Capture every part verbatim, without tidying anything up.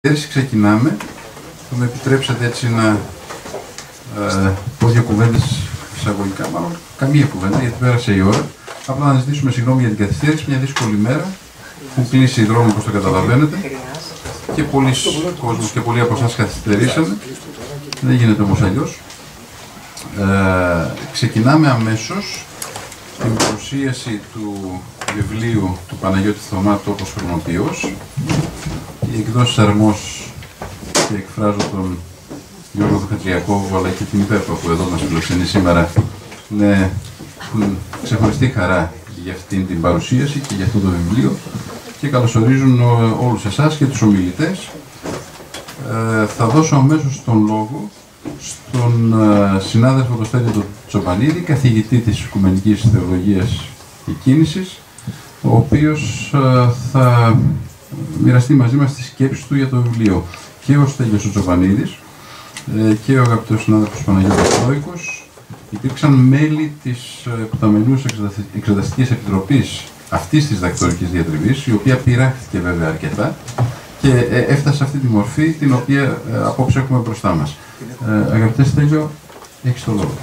Πέρυσι ξεκινάμε, θα με επιτρέψετε έτσι να ε, πω δύο κουβέντες εισαγωγικά, μάλλον καμία κουβέντα γιατί πέρασε η ώρα. Απλά να ζητήσουμε συγγνώμη για την καθυστέρηση, μια δύσκολη μέρα που κλείσει η δρόμη όπως το καταλαβαίνετε και πολλοί κόσμος και πολλοί από εσάς καθυστερήσαμε, δεν γίνεται όμως αλλιώς. Ε, ξεκινάμε αμέσως την παρουσίαση του βιβλίου του Παναγιώτη Θωμά «Τόπος Χρονοποιός». Οι εκδόσεις Αρμός και εκφράζω τον Γιώργο Δοχατριακόβου αλλά και την Υπέρπα που εδώ μας φιλοξενεί σήμερα με ξεχωριστή χαρά για αυτήν την παρουσίαση και για αυτό το βιβλίο και καλωσορίζουν όλους εσάς και τους ομιλητές. Ε, θα δώσω αμέσως τον λόγο στον ε, συνάδελφο τον Στέλιο Τσοπανίδη, καθηγητή της Οικουμενικής Θεολογίας και Κίνησης, ο οποίος ε, θα μοιραστεί μαζί μας τις σκέψεις του για το βιβλίο. Και ο Στέλιος ο Τσοπανίδης ε, και ο αγαπητός συνάδελφος Παναγιώτης Στόικος υπήρξαν μέλη της Επιταμενούς Εξεταστικής Επιτροπής αυτής της δακτορικής διατριβής, η οποία πειράχθηκε βέβαια αρκετά και ε, έφτασε σε αυτή τη μορφή την οποία ε, απόψε έχουμε μπροστά μας. Ε, αγαπητέ Στέλιο, έχεις το λόγο.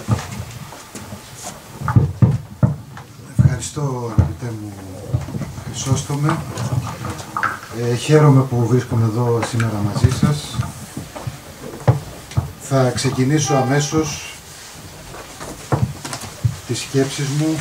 Ευχαριστώ αγαπητέ μου Χρυσόστομε. Ε, χαίρομαι που βρίσκομαι εδώ σήμερα μαζί σας. Θα ξεκινήσω αμέσως τις σκέψεις μου.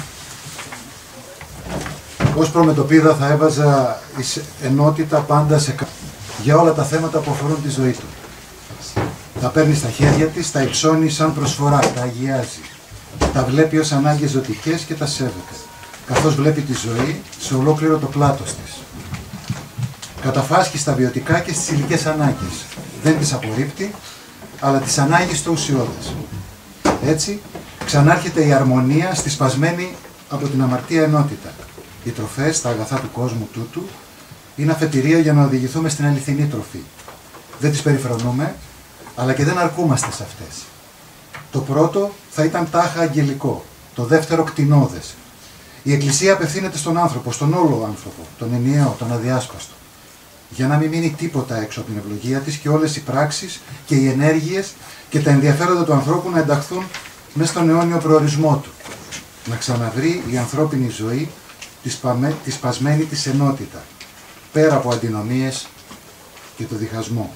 Ως προμετωπίδα θα έβαζα ενότητα πάντα σε για όλα τα θέματα που αφορούν τη ζωή του. Τα παίρνει στα χέρια της, τα υψώνει σαν προσφορά, τα αγιάζει. Τα βλέπει ως ανάγκες ζωτικές και τα σέβεται, καθώς βλέπει τη ζωή σε ολόκληρο το πλάτος της. Καταφάσκει στα βιωτικά και στις υλικές ανάγκες. Δεν τις απορρίπτει, αλλά τις ανάγκη στο ουσιώδες. Έτσι, ξανάρχεται η αρμονία στη σπασμένη από την αμαρτία ενότητα. Οι τροφές, τα αγαθά του κόσμου τούτου, είναι αφετηρία για να οδηγηθούμε στην αληθινή τροφή. Δεν τις περιφρονούμε, αλλά και δεν αρκούμαστε σε αυτές. Το πρώτο θα ήταν τάχα αγγελικό, το δεύτερο κτηνώδες. Η Εκκλησία απευθύνεται στον άνθρωπο, στον όλο άνθρωπο, τον ενιαίο, τον αδιάσπαστο, για να μην μείνει τίποτα έξω από την ευλογία της και όλες οι πράξεις και οι ενέργειες και τα ενδιαφέροντα του ανθρώπου να ενταχθούν μέσα στον αιώνιο προορισμό του. Να ξαναβρει η ανθρώπινη ζωή τη, σπαμε, τη σπασμένη της ενότητα, πέρα από αντινομίες και το διχασμό.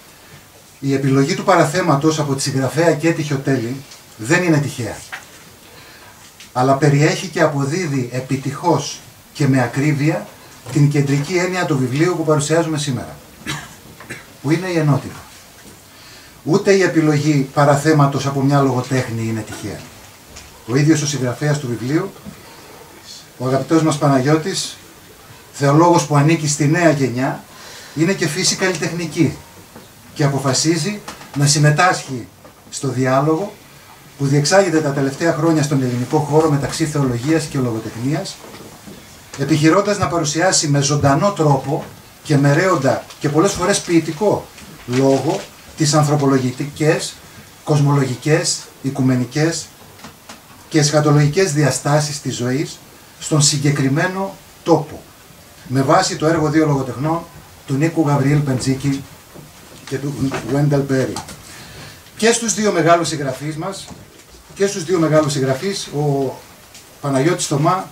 Η επιλογή του παραθέματος από τη συγγραφέα Κέτη Χιωτέλη δεν είναι τυχαία, αλλά περιέχει και αποδίδει επιτυχώς και με ακρίβεια την κεντρική έννοια του βιβλίου που παρουσιάζουμε σήμερα, που είναι η ενότητα. Ούτε η επιλογή παραθέματος από μια λογοτέχνη είναι τυχαία. Ο ίδιος ο συγγραφέας του βιβλίου, ο αγαπητός μας Παναγιώτης, θεολόγος που ανήκει στη νέα γενιά, είναι και φύση καλλιτεχνική και αποφασίζει να συμμετάσχει στο διάλογο που διεξάγεται τα τελευταία χρόνια στον ελληνικό χώρο μεταξύ θεολογίας και λογοτεχνίας, επιχειρώντας να παρουσιάσει με ζωντανό τρόπο και μερέοντα και πολλές φορές ποιητικό λόγο τις ανθρωπολογικές, κοσμολογικές, οικουμενικές και εσχατολογικές διαστάσεις της ζωής στον συγκεκριμένο τόπο, με βάση το έργο δύο λογοτεχνών του Νίκου Γαβριήλ Πεντζίκη και του Βέντελ Μπέρι. Και στους δύο μεγάλους συγγραφείς μας, και στους δύο μεγάλους συγγραφείς, ο Παναγιώτης Θωμά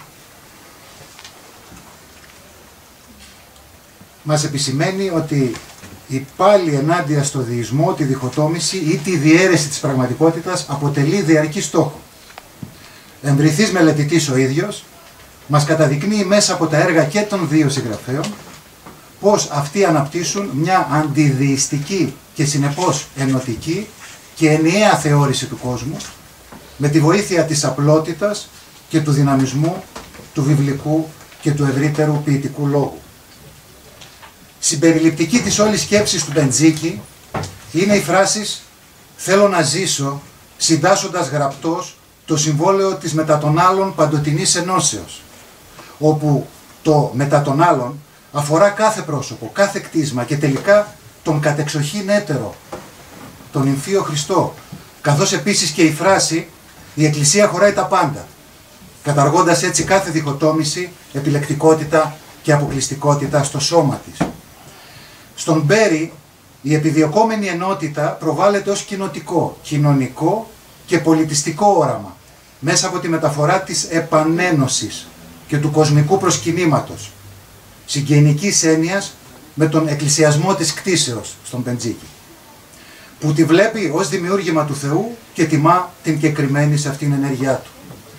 μας επισημαίνει ότι η πάλι ενάντια στο δεισμό, τη διχοτόμηση ή τη διαίρεση της πραγματικότητας αποτελεί διαρκή στόχο. Εμβριθής μελετητής ο ίδιος, μας καταδεικνύει μέσα από τα έργα και των δύο συγγραφέων πως αυτοί αναπτύσσουν μια αντιδεϊστική και συνεπώς ενωτική και ενιαία θεώρηση του κόσμου με τη βοήθεια της απλότητας και του δυναμισμού του βιβλικού και του ευρύτερου ποιητικού λόγου. Συμπεριληπτική της όλης σκέψης του Πεντζίκη είναι οι φράσεις «Θέλω να ζήσω συντάσσοντας γραπτός το συμβόλαιο της μετά των άλλων παντοτινής ενώσεως», όπου το μετά των άλλων αφορά κάθε πρόσωπο, κάθε κτίσμα και τελικά τον κατεξοχήν έτερο, τον Υμφίο Χριστό, καθώς επίσης και η φράση «Η Εκκλησία χωράει τα πάντα», καταργώντας έτσι κάθε διχοτόμηση, επιλεκτικότητα και αποκλειστικότητα στο σώμα της. Στον Μπέρι η επιδιωκόμενη ενότητα προβάλλεται ως κοινοτικό, κοινωνικό και πολιτιστικό όραμα μέσα από τη μεταφορά της επανένωσης και του κοσμικού προσκυνήματος, συγγενικής έννοιας με τον εκκλησιασμό της κτήσεως στον Πεντζίκη, που τη βλέπει ως δημιούργημα του Θεού και τιμά την κεκριμένη σε αυτήν ενέργειά του.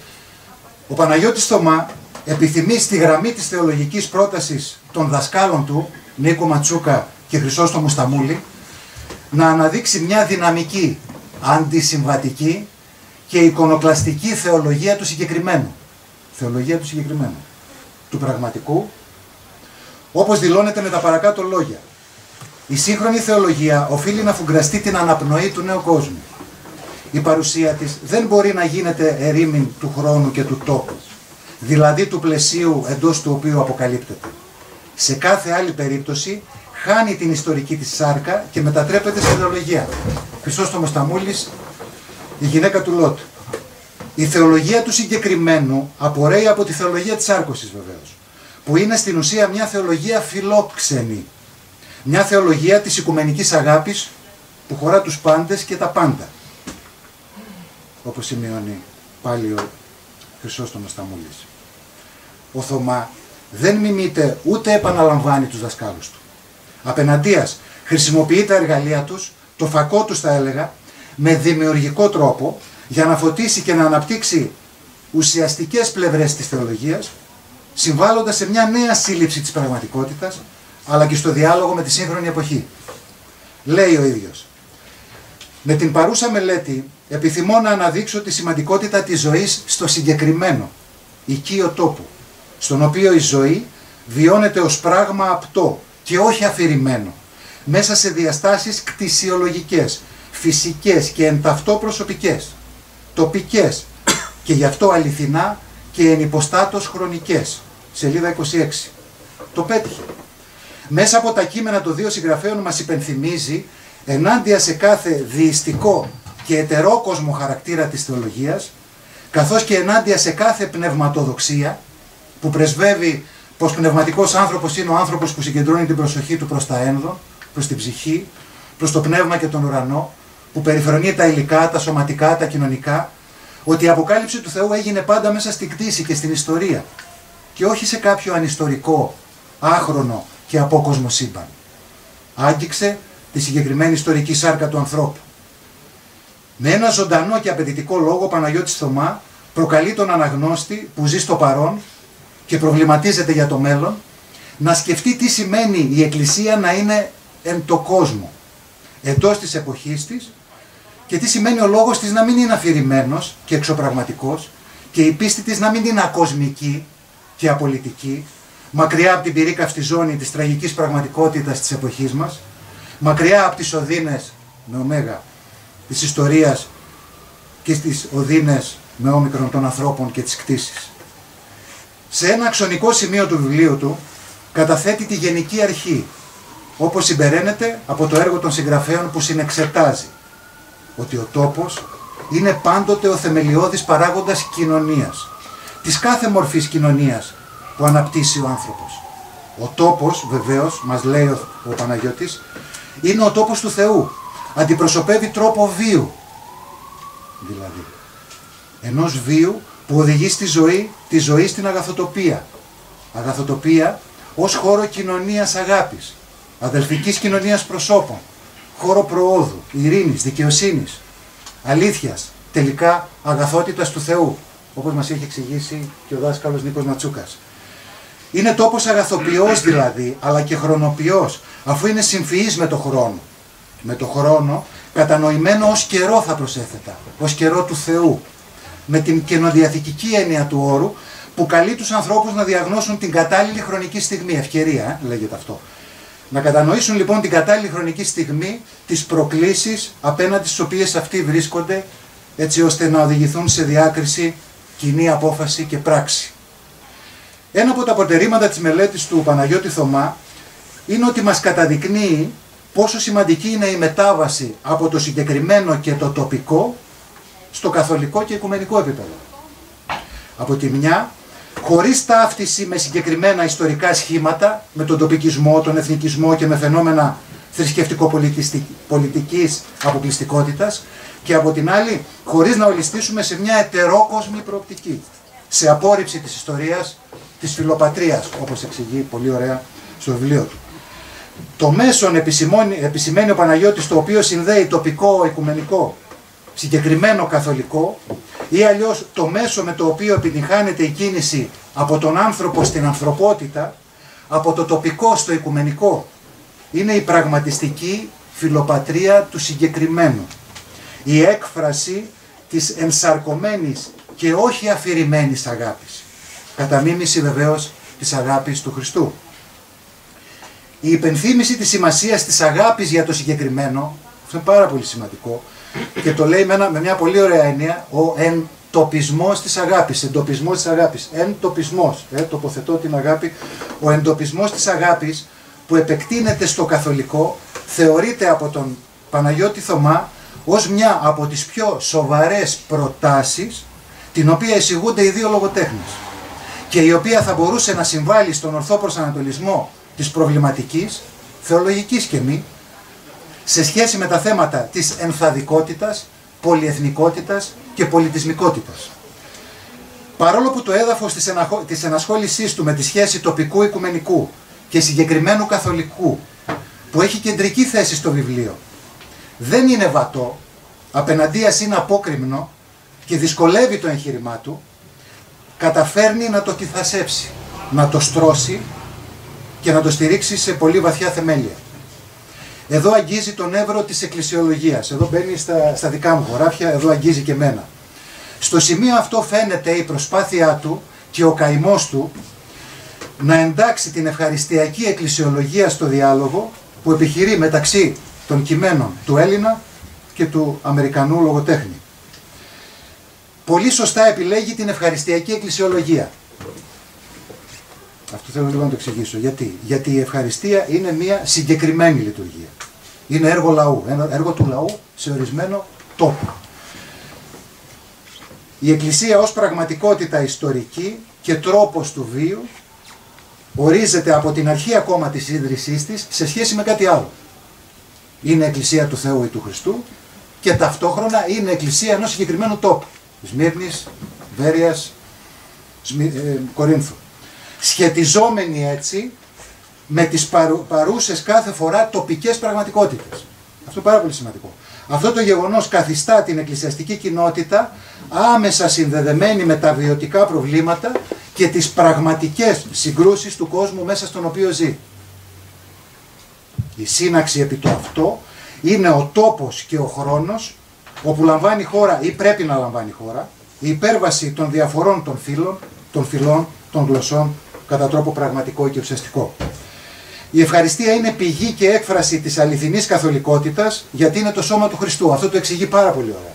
Ο Παναγιώτης Θωμά επιθυμεί στη γραμμή της θεολογικής πρότασης των δασκάλων του, Νίκο Ματσούκα και Χρυσόστομου Σταμούλη, να αναδείξει μια δυναμική, αντισυμβατική και εικονοκλαστική θεολογία του συγκεκριμένου. Θεολογία του συγκεκριμένου. Του πραγματικού, όπως δηλώνεται με τα παρακάτω λόγια. Η σύγχρονη θεολογία οφείλει να φουγκραστεί την αναπνοή του νέου κόσμου. Η παρουσία της δεν μπορεί να γίνεται ερήμην του χρόνου και του τόπου, δηλαδή του πλαισίου εντός του οποίου αποκαλύπτεται. Σε κάθε άλλη περίπτωση χάνει την ιστορική της σάρκα και μετατρέπεται σε θεολογία. Χρυσόστομος Σταμούλης, η γυναίκα του Λότ. Η θεολογία του συγκεκριμένου απορρέει από τη θεολογία της σάρκωσης βεβαίως, που είναι στην ουσία μια θεολογία φιλόξενη. Μια θεολογία της οικουμενικής αγάπης που χωρά τους πάντες και τα πάντα. Όπως σημειώνει πάλι ο Χρυσόστομος Σταμούλης. Ο Θωμά δεν μιμείται ούτε επαναλαμβάνει τους δασκάλους του. Απεναντίας χρησιμοποιεί τα εργαλεία τους, το φακό τους θα έλεγα, με δημιουργικό τρόπο για να φωτίσει και να αναπτύξει ουσιαστικές πλευρές της θεολογίας, συμβάλλοντας σε μια νέα σύλληψη της πραγματικότητας, αλλά και στο διάλογο με τη σύγχρονη εποχή. Λέει ο ίδιος: «Με την παρούσα μελέτη επιθυμώ να αναδείξω τη σημαντικότητα της ζωής στο συγκεκριμένο, οικείο τόπο, στον οποίο η ζωή βιώνεται ως πράγμα απτό και όχι αφηρημένο, μέσα σε διαστάσεις κτησιολογικές, φυσικές και εν ταυτό προσωπικές, τοπικές και γι' αυτό αληθινά και εν υποστάτως χρονικές». Σελίδα είκοσι έξι. Το πέτυχε. Μέσα από τα κείμενα των δύο συγγραφέων μας υπενθυμίζει, ενάντια σε κάθε δειστικό και ετερόκοσμο χαρακτήρα της θεολογίας, καθώς και ενάντια σε κάθε πνευματοδοξία που πρεσβεύει πως πνευματικός άνθρωπος είναι ο άνθρωπος που συγκεντρώνει την προσοχή του προς τα ένδο, προς την ψυχή, προς το πνεύμα και τον ουρανό, που περιφρονεί τα υλικά, τα σωματικά, τα κοινωνικά, ότι η αποκάλυψη του Θεού έγινε πάντα μέσα στην κτήση και στην ιστορία και όχι σε κάποιο ανιστορικό, άχρονο και απόκοσμο σύμπαν. Άγγιξε τη συγκεκριμένη ιστορική σάρκα του ανθρώπου. Με ένα ζωντανό και απαιτητικό λόγο, ο Παναγιώτης Θωμά προκαλεί τον αναγνώστη που ζει στο παρόν και προβληματίζεται για το μέλλον, να σκεφτεί τι σημαίνει η Εκκλησία να είναι εν το κόσμο, εντός της εποχής της, και τι σημαίνει ο λόγος της να μην είναι αφηρημένος και εξωπραγματικός και η πίστη της να μην είναι ακοσμική και απολυτική, μακριά από την πυρίκαυστη ζώνη της τραγικής πραγματικότητας της εποχής μας, μακριά από τις οδύνες με ωμέγα της ιστορίας και στις οδύνες με όμικρον των ανθρώπων και της κτήσης. Σε ένα αξονικό σημείο του βιβλίου του καταθέτει τη γενική αρχή, όπως συμπεραίνεται από το έργο των συγγραφέων που συνεξετάζει, ότι ο τόπος είναι πάντοτε ο θεμελιώδης παράγοντας κοινωνίας, της κάθε μορφής κοινωνίας που αναπτύσσει ο άνθρωπος. Ο τόπος, βεβαίως, μας λέει ο, ο Παναγιώτης, είναι ο τόπος του Θεού. Αντιπροσωπεύει τρόπο βίου, δηλαδή. Ενός βίου που οδηγεί στη ζωή, τη ζωή στην αγαθοτοπία. Αγαθοτοπία ως χώρο κοινωνίας αγάπης, αδελφικής κοινωνίας προσώπων, χώρο προόδου, ειρήνης, δικαιοσύνης, αλήθειας, τελικά αγαθότητας του Θεού, όπως μας έχει εξηγήσει και ο δάσκαλος Νίκος Ματσούκας. Είναι τόπος αγαθοποιός δηλαδή, αλλά και χρονοποιός, αφού είναι συμφυής με το χρόνο. Με το χρόνο κατανοημένο ως καιρό, θα προσέθετα, ως καιρό του Θεού, με την καινοδιαθηκική έννοια του όρου που καλεί τους ανθρώπους να διαγνώσουν την κατάλληλη χρονική στιγμή, ευκαιρία, ε, λέγεται αυτό. Να κατανοήσουν λοιπόν την κατάλληλη χρονική στιγμή, τις προκλήσεις απέναντι στις οποίες αυτοί βρίσκονται, έτσι ώστε να οδηγηθούν σε διάκριση, κοινή απόφαση και πράξη. Ένα από τα προτερήματα της μελέτης του Παναγιώτη Θωμά είναι ότι μας καταδεικνύει πόσο σημαντική είναι η μετάβαση από το συγκεκριμένο και το τοπικό στο καθολικό και οικουμενικό επίπεδο. Από τη μια, χωρίς ταύτιση με συγκεκριμένα ιστορικά σχήματα, με τον τοπικισμό, τον εθνικισμό και με φαινόμενα θρησκευτικοπολιτικής αποκλειστικότητας και από την άλλη χωρίς να ολιστήσουμε σε μια ετερόκοσμη προοπτική, σε απόρριψη της ιστορίας της φιλοπατρίας, όπως εξηγεί πολύ ωραία στο βιβλίο του. Το μέσον επισημαίνει ο Παναγιώτης, το οποίο συνδέει τοπικό, οικουμενικό, συγκεκριμένο καθολικό, ή αλλιώς το μέσο με το οποίο επιτυγχάνεται η κίνηση από τον άνθρωπο στην ανθρωπότητα, από το τοπικό στο οικουμενικό, είναι η πραγματιστική φιλοπατρία του συγκεκριμένου. Η έκφραση της ενσαρκωμένης και όχι αφηρημένης αγάπης. Κατά μίμηση βεβαίως της αγάπης του Χριστού. Η υπενθύμηση της σημασίας της αγάπης για το συγκεκριμένο, αυτό είναι πάρα πολύ σημαντικό, και το λέει με, ένα, με μια πολύ ωραία έννοια, ο εντοπισμός της αγάπης, εντοπισμός της αγάπης, εντοπισμός, ε, τοποθετώ την αγάπη, ο εντοπισμός της αγάπης που επεκτείνεται στο καθολικό, θεωρείται από τον Παναγιώτη Θωμά ως μια από τις πιο σοβαρές προτάσεις, την οποία εισηγούνται οι δύο λογοτέχνες και η οποία θα μπορούσε να συμβάλλει στον ορθό προσανατολισμό της προβληματικής, θεολογικής και μη, σε σχέση με τα θέματα της ενθαδικότητας, πολυεθνικότητας και πολιτισμικότητας. Παρόλο που το έδαφος της, εναχω... της ενασχόλησής του με τη σχέση τοπικού οικουμενικού και συγκεκριμένου καθολικού, που έχει κεντρική θέση στο βιβλίο, δεν είναι βατό, απέναντίας είναι απόκρημνο και δυσκολεύει το εγχείρημά του, καταφέρνει να το κυθασέψει, να το στρώσει και να το στηρίξει σε πολύ βαθιά θεμέλια. Εδώ αγγίζει τον εύρο της εκκλησιολογίας, εδώ μπαίνει στα, στα δικά μου χωράφια, εδώ αγγίζει και μένα. Στο σημείο αυτό φαίνεται η προσπάθειά του και ο καημός του να εντάξει την ευχαριστιακή εκκλησιολογία στο διάλογο που επιχειρεί μεταξύ των κειμένων του Έλληνα και του Αμερικανού λογοτέχνη. Πολύ σωστά επιλέγει την ευχαριστιακή εκκλησιολογία. Αυτό θέλω λίγο να το εξηγήσω. Γιατί, Γιατί η ευχαριστία είναι μια συγκεκριμένη λειτουργία. Είναι έργο λαού, ένα έργο του λαού σε ορισμένο τόπο. Η Εκκλησία ως πραγματικότητα ιστορική και τρόπος του βίου ορίζεται από την αρχή ακόμα της ίδρυσής της σε σχέση με κάτι άλλο. Είναι Εκκλησία του Θεού ή του Χριστού και ταυτόχρονα είναι Εκκλησία ενός συγκεκριμένου τόπου. Σμύρνης, Βέρειας, Σμυ... ε, Κορίνθου. Σχετιζόμενοι έτσι με τις παρου... παρούσες κάθε φορά τοπικές πραγματικότητες. Αυτό είναι πάρα πολύ σημαντικό. Αυτό το γεγονός καθιστά την εκκλησιαστική κοινότητα άμεσα συνδεδεμένη με τα βιωτικά προβλήματα και τις πραγματικές συγκρούσεις του κόσμου μέσα στον οποίο ζει. Η σύναξη επί το αυτό είναι ο τόπος και ο χρόνος όπου λαμβάνει χώρα ή πρέπει να λαμβάνει χώρα η υπέρβαση των διαφορών των φύλων, των φυλών, των γλωσσών κατά τρόπο πραγματικό και ουσιαστικό. Η ευχαριστία είναι πηγή και έκφραση της αληθινής καθολικότητας γιατί είναι το σώμα του Χριστού. Αυτό το εξηγεί πάρα πολύ ωραία.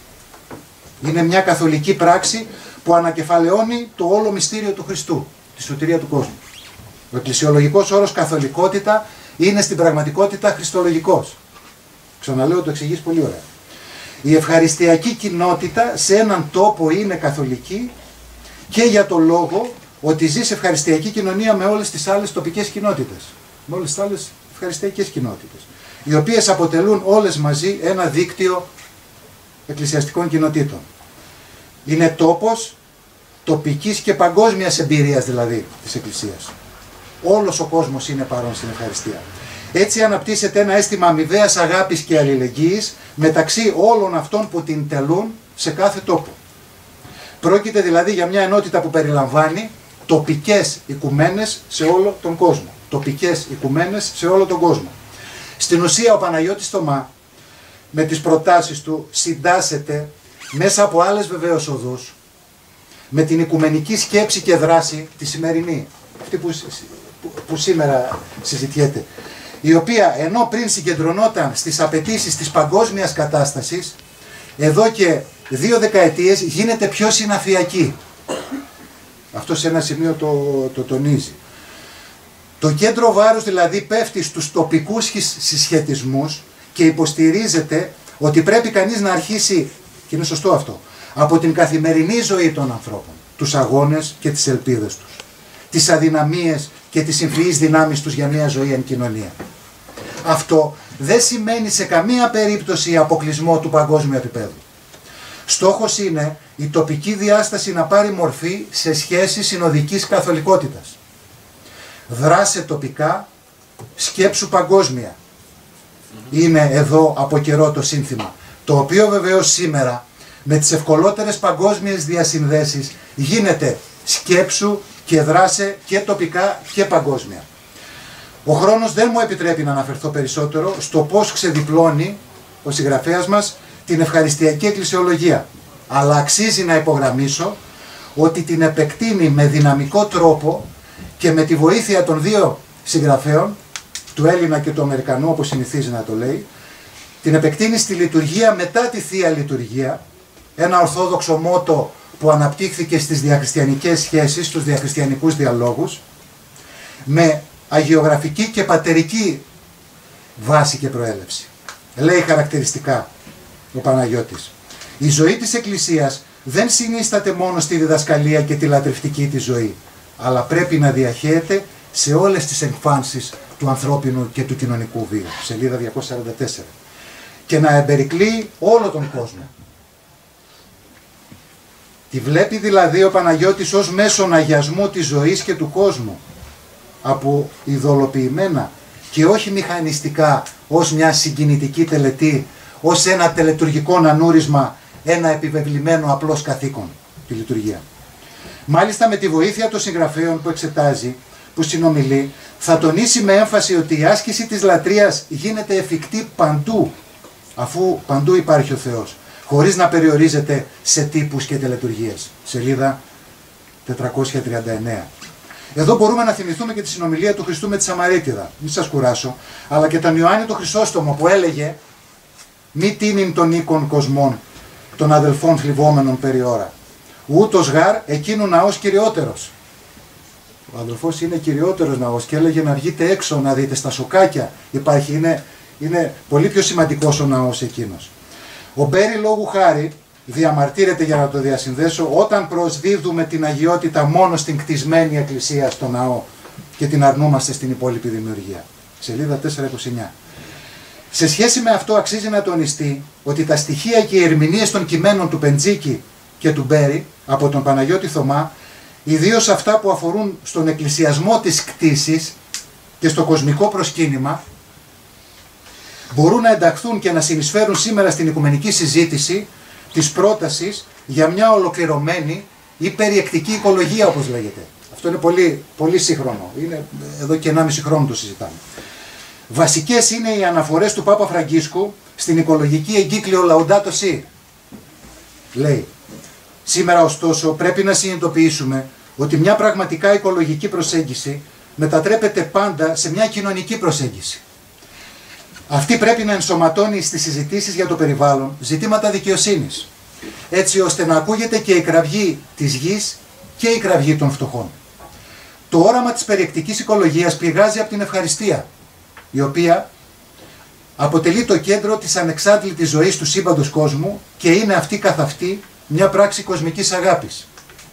Είναι μια καθολική πράξη που ανακεφαλαιώνει το όλο μυστήριο του Χριστού, τη σωτηρία του κόσμου. Ο εκκλησιολογικός όρος καθολικότητα είναι στην πραγματικότητα χριστολογικός. Ξαναλέω, το εξηγείς πολύ ωραία. Η ευχαριστιακή κοινότητα σε έναν τόπο είναι καθολική και για το λόγο ότι ζει σε ευχαριστιακή κοινωνία με όλες τις άλλες τοπικές κοινότητες. Με όλες τις άλλες ευχαριστιακές κοινότητες. Οι οποίες αποτελούν όλες μαζί ένα δίκτυο εκκλησιαστικών κοινοτήτων. Είναι τόπος τοπικής και παγκόσμιας εμπειρίας δηλαδή της Εκκλησίας. Όλος ο κόσμος είναι παρόν στην ευχαριστία. Έτσι αναπτύσσεται ένα αίσθημα αμοιβαίας αγάπης και αλληλεγγύης μεταξύ όλων αυτών που την τελούν σε κάθε τόπο. Πρόκειται δηλαδή για μια ενότητα που περιλαμβάνει τοπικές οικουμένες σε όλο τον κόσμο. Τοπικές οικουμένες σε όλο τον κόσμο. Στην ουσία ο Παναγιώτης Θωμά με τις προτάσεις του συντάσσεται μέσα από άλλες βεβαίως οδούς με την οικουμενική σκέψη και δράση τη σημερινή, αυτή που, που, που σήμερα συζητιέται, η οποία ενώ πριν συγκεντρωνόταν στις απαιτήσεις της παγκόσμιας κατάστασης, εδώ και δύο δεκαετίες γίνεται πιο συναφιακή. Αυτό σε ένα σημείο το, το τονίζει. Το κέντρο βάρους δηλαδή πέφτει στους τοπικούς συσχετισμούς και υποστηρίζεται ότι πρέπει κανείς να αρχίσει, και είναι σωστό αυτό, από την καθημερινή ζωή των ανθρώπων, τους αγώνες και τις ελπίδες τους, τις αδυναμίες και τις συμφυείς δυνάμεις τους για μια ζωή εν κοινωνία. Αυτό δεν σημαίνει σε καμία περίπτωση αποκλεισμό του παγκόσμιου επίπεδου. Στόχος είναι η τοπική διάσταση να πάρει μορφή σε σχέση συνοδικής καθολικότητας. Δράσε τοπικά, σκέψου παγκόσμια. Είναι εδώ από καιρό το σύνθημα, το οποίο βεβαίως σήμερα με τις ευκολότερες παγκόσμιες διασυνδέσεις γίνεται σκέψου και δράσε και τοπικά και παγκόσμια. Ο χρόνος δεν μου επιτρέπει να αναφερθώ περισσότερο στο πώς ξεδιπλώνει ο συγγραφέας μας την ευχαριστιακή εκκλησιολογία. Αλλά αξίζει να υπογραμμίσω ότι την επεκτείνει με δυναμικό τρόπο και με τη βοήθεια των δύο συγγραφέων, του Έλληνα και του Αμερικανού όπως συνηθίζει να το λέει, την επεκτείνει στη λειτουργία μετά τη Θεία Λειτουργία, ένα ορθόδοξο μότο που αναπτύχθηκε στις διακριστιανικές σχέσεις, στους διακριστιανικούς διαλόγους, με αγιογραφική και πατερική βάση και προέλευση. Λέει χαρακτηριστικά ο Παναγιώτης: η ζωή της Εκκλησίας δεν συνίσταται μόνο στη διδασκαλία και τη λατρευτική της ζωή, αλλά πρέπει να διαχέεται σε όλες τις εκφάνσεις του ανθρώπινου και του κοινωνικού βίου. Σελίδα διακόσια σαράντα τέσσερα. Και να εμπερικλεί όλο τον κόσμο. Τη βλέπει δηλαδή ο Παναγιώτης ως μέσον αγιασμού της ζωής και του κόσμου, από ειδωλοποιημένα και όχι μηχανιστικά ως μια συγκινητική τελετή, ως ένα τελετουργικό νανούρισμα, ένα επιβεβλημένο απλώς καθήκον, τη λειτουργία. Μάλιστα με τη βοήθεια των συγγραφέων που εξετάζει, που συνομιλεί, θα τονίσει με έμφαση ότι η άσκηση της λατρείας γίνεται εφικτή παντού, αφού παντού υπάρχει ο Θεός, χωρίς να περιορίζεται σε τύπους και τελετουργίες. Σελίδα τετρακόσια τριάντα εννέα. Εδώ μπορούμε να θυμηθούμε και τη συνομιλία του Χριστού με τη Σαμαρίτιδα, μην σας κουράσω, αλλά και τον Ιωάννη τον Χρυσόστομο που έλεγε «Μη τίνειν των οίκων κοσμών, των αδελφών θλιβόμενων περί ώρα. Ούτως γάρ εκείνου ναός κυριότερος». Ο αδελφός είναι κυριότερος ναός και έλεγε να βγείτε έξω να δείτε στα σοκάκια. Υπάρχει, είναι, είναι πολύ πιο σημαντικός ο ναός εκείνος. Ο Μπέρι λόγου χάρη διαμαρτύρεται, για να το διασυνδέσω, όταν προσδίδουμε την αγιότητα μόνο στην κτισμένη εκκλησία στο ναό και την αρνούμαστε στην υπόλοιπη δημιουργία. Σελίδα τετρακόσια είκοσι εννέα. Σε σχέση με αυτό αξίζει να τονιστεί ότι τα στοιχεία και οι ερμηνείες των κειμένων του Πεντζίκη και του Μπέρι από τον Παναγιώτη Θωμά, ιδίως αυτά που αφορούν στον εκκλησιασμό της κτήσης και στο κοσμικό προσκύνημα, μπορούν να ενταχθούν και να συνεισφέρουν σήμερα στην οικουμενική συζήτηση της πρότασης για μια ολοκληρωμένη ή περιεκτική οικολογία, όπως λέγεται. Αυτό είναι πολύ, πολύ σύγχρονο. Είναι εδώ και ενάμιση χρόνο το συζητάμε. Βασικές είναι οι αναφορές του Πάπα Φραγκίσκου στην οικολογική εγκύκλιο Laudato Si. Λέει: σήμερα ωστόσο πρέπει να συνειδητοποιήσουμε ότι μια πραγματικά οικολογική προσέγγιση μετατρέπεται πάντα σε μια κοινωνική προσέγγιση. Αυτή πρέπει να ενσωματώνει στις συζητήσεις για το περιβάλλον ζητήματα δικαιοσύνης, έτσι ώστε να ακούγεται και η κραυγή της γης και η κραυγή των φτωχών. Το όραμα της περιεκτικής οικολογίας πηγάζει από την ευχαριστία, η οποία αποτελεί το κέντρο της ανεξάντλητης ζωής του σύμπαντος κόσμου και είναι αυτή καθ' αυτή μια πράξη κοσμικής αγάπης.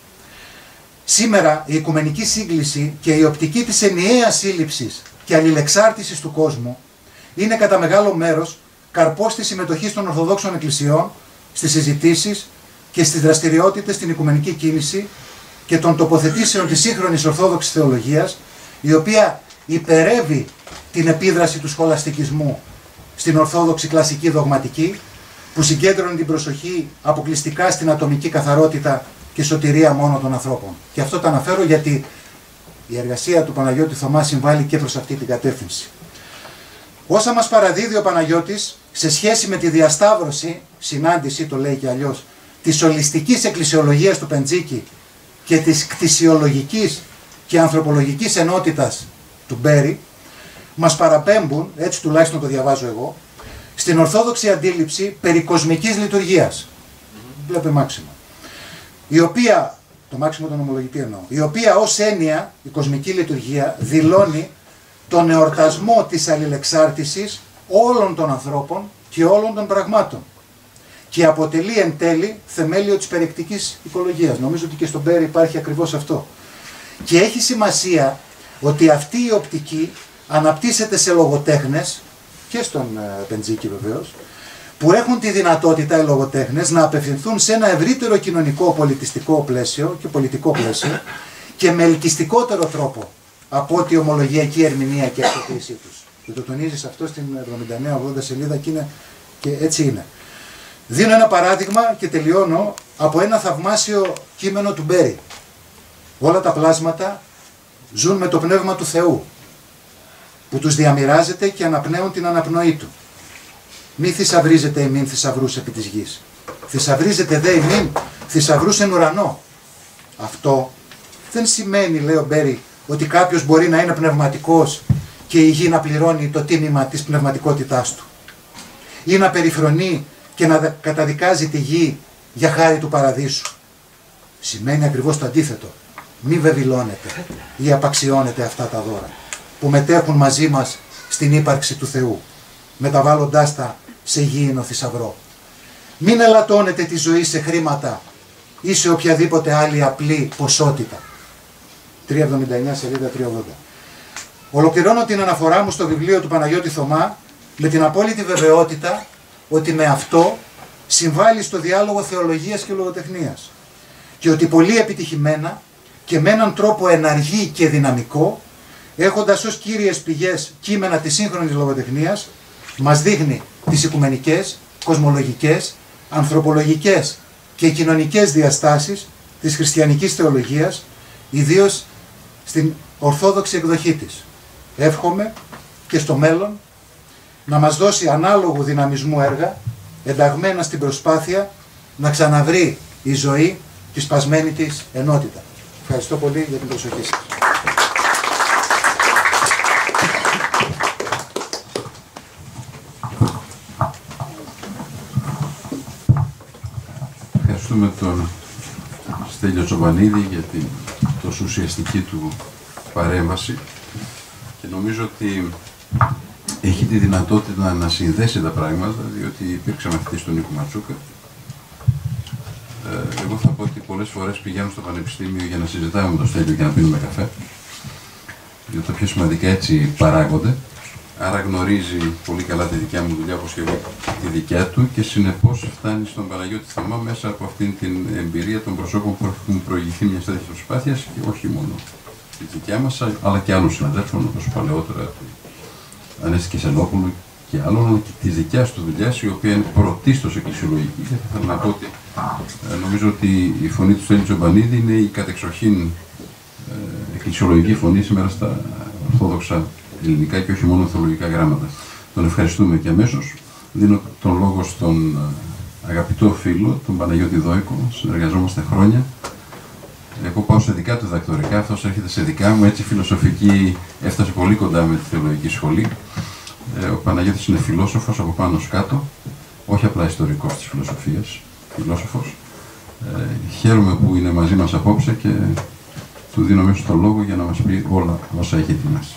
Σήμερα η οικουμενική σύγκληση και η οπτική της ενιαίας σύλληψης και αλληλεξάρτησης του κόσμου είναι κατά μεγάλο μέρος καρπός της συμμετοχής των Ορθοδόξων Εκκλησιών στις συζητήσεις και στις δραστηριότητες στην οικουμενική κίνηση και των τοποθετήσεων της σύγχρονης Ορθόδοξης θεολογίας, η οποία υπερεύει την επίδραση του σχολαστικισμού στην Ορθόδοξη κλασική δογματική, που συγκέντρωνε την προσοχή αποκλειστικά στην ατομική καθαρότητα και σωτηρία μόνο των ανθρώπων. Και αυτό το αναφέρω γιατί η εργασία του Παναγιώτη Θωμά συμβάλλει και προς αυτή την κατεύθυνση. Όσα μας παραδίδει ο Παναγιώτης σε σχέση με τη διασταύρωση, συνάντηση το λέει και αλλιώς, της ολιστικής εκκλησιολογίας του Πεντζίκη και της κτησιολογικής και ανθρωπολογικής ενότητας του Μπέρι, μας παραπέμπουν, έτσι τουλάχιστον το διαβάζω εγώ, στην ορθόδοξη αντίληψη περί κοσμικής λειτουργίας. Βλέπε Μάξιμο. Η οποία, το Μάξιμο τον ομολογητή εννοώ, η οποία ως έννοια, η κοσμική λειτουργία, δηλώνει τον εορτασμό της αλληλεξάρτησης όλων των ανθρώπων και όλων των πραγμάτων και αποτελεί εν τέλει θεμέλιο της περιεκτικής οικολογίας. Νομίζω ότι και στον Μπέρι υπάρχει ακριβώς αυτό. Και έχει σημασία ότι αυτή η οπτική αναπτύσσεται σε λογοτέχνες και στον Πεντζίκη βεβαίως, που έχουν τη δυνατότητα οι λογοτέχνες να απευθυνθούν σε ένα ευρύτερο κοινωνικό πολιτιστικό πλαίσιο και πολιτικό πλαίσιο και με ελκυστικότερο τρόπο από ό,τι η ομολογιακή ερμηνεία και αξιοποίησή τους. Και το τονίζεις αυτό στην εβδομήντα εννέα ογδόντα σελίδα και, είναι, και έτσι είναι. Δίνω ένα παράδειγμα και τελειώνω από ένα θαυμάσιο κείμενο του Μπέρι. Όλα τα πλάσματα ζουν με το πνεύμα του Θεού, που τους διαμοιράζεται και αναπνέουν την αναπνοή του. Μη θησαυρίζετε εμήν θησαυρούς επί της γης. Θησαυρίζετε δε εμήν θησαυρούς εν ουρανό. Αυτό δεν σημαίνει, λέει ο Μπέρι, ότι κάποιος μπορεί να είναι πνευματικός και η γη να πληρώνει το τίμημα της πνευματικότητάς του. Ή να περιφρονεί και να καταδικάζει τη γη για χάρη του παραδείσου. Σημαίνει ακριβώς το αντίθετο. Μη βεβηλώνετε ή απαξιώνετε αυτά τα δώρα που μετέχουν μαζί μας στην ύπαρξη του Θεού, μεταβάλλοντάς τα σε γήινο θησαυρό. Μην ελαττώνετε τη ζωή σε χρήματα ή σε οποιαδήποτε άλλη απλή ποσότητα. τριακόσια εβδομήντα εννέα σελίδα τριακόσια ογδόντα. Ολοκληρώνω την αναφορά μου στο βιβλίο του Παναγιώτη Θωμά με την απόλυτη βεβαιότητα ότι με αυτό συμβάλλει στο διάλογο θεολογίας και λογοτεχνίας και ότι πολύ επιτυχημένα και με έναν τρόπο εναργή και δυναμικό, έχοντας ως κύριες πηγές κείμενα της σύγχρονης λογοτεχνίας, μας δείχνει τις οικουμενικές, κοσμολογικές, ανθρωπολογικές και κοινωνικές διαστάσεις της χριστιανικής θεολογίας, ιδίως στην ορθόδοξη εκδοχή της. Εύχομαι και στο μέλλον να μας δώσει ανάλογου δυναμισμού έργα, ενταγμένα στην προσπάθεια να ξαναβρει η ζωή τη σπασμένη της ενότητα. Ευχαριστώ πολύ για την προσοχή σας. Ευχαριστούμε τον Στέλιο Τσομπανίδη για την τόσο ουσιαστική του παρέμβαση και νομίζω ότι έχει τη δυνατότητα να συνδέσει τα πράγματα, διότι υπήρξε μαθητής του Νίκου Ματσούκα. Ε, εγώ θα πω ότι πολλές φορές πηγαίνω στο πανεπιστήμιο για να συζητάμε με τον Στέλιο και να πίνουμε καφέ, διότι τα πιο σημαντικά έτσι παράγονται. Άρα γνωρίζει πολύ καλά τη δικιά μου δουλειά, όπως και εγώ τη δικιά του, και συνεπώς φτάνει στον Παναγιώτη Θωμά μέσα από αυτήν την εμπειρία των προσώπων που έχουν προηγηθεί μια τέτοια προσπάθεια και όχι μόνο τη δικιά μας, αλλά και άλλων συναδέλφων, όπως παλαιότερα του Ανέστη Κεσενόπουλου και άλλων, αλλά και τη δικιά του δουλειά, η οποία είναι πρωτίστως εκκλησιολογική. Και θα ήθελα να πω ότι ε, νομίζω ότι η φωνή του Στέλιου Τσομπανίδη είναι η κατεξοχήν ε, εκκλησιολογική φωνή σήμερα στα ορθόδοξα ελληνικά και όχι μόνο θεολογικά γράμματα. Τον ευχαριστούμε και αμέσως. Δίνω τον λόγο στον αγαπητό φίλο, τον Παναγιώτη Δόικο. Συνεργαζόμαστε χρόνια. Εγώ πάω σε δικά του διδακτορικά, αυτός έρχεται σε δικά μου. Έτσι, φιλοσοφική έφτασε πολύ κοντά με τη θεολογική σχολή. Ο Παναγιώτης είναι φιλόσοφος από πάνω ως κάτω, όχι απλά ιστορικός της φιλοσοφίας, φιλόσοφος. Ε, χαίρομαι που είναι μαζί μας απόψε και του δίνω μέσα το λόγο για να μας πει όλα όσα έχει ετοιμάσει.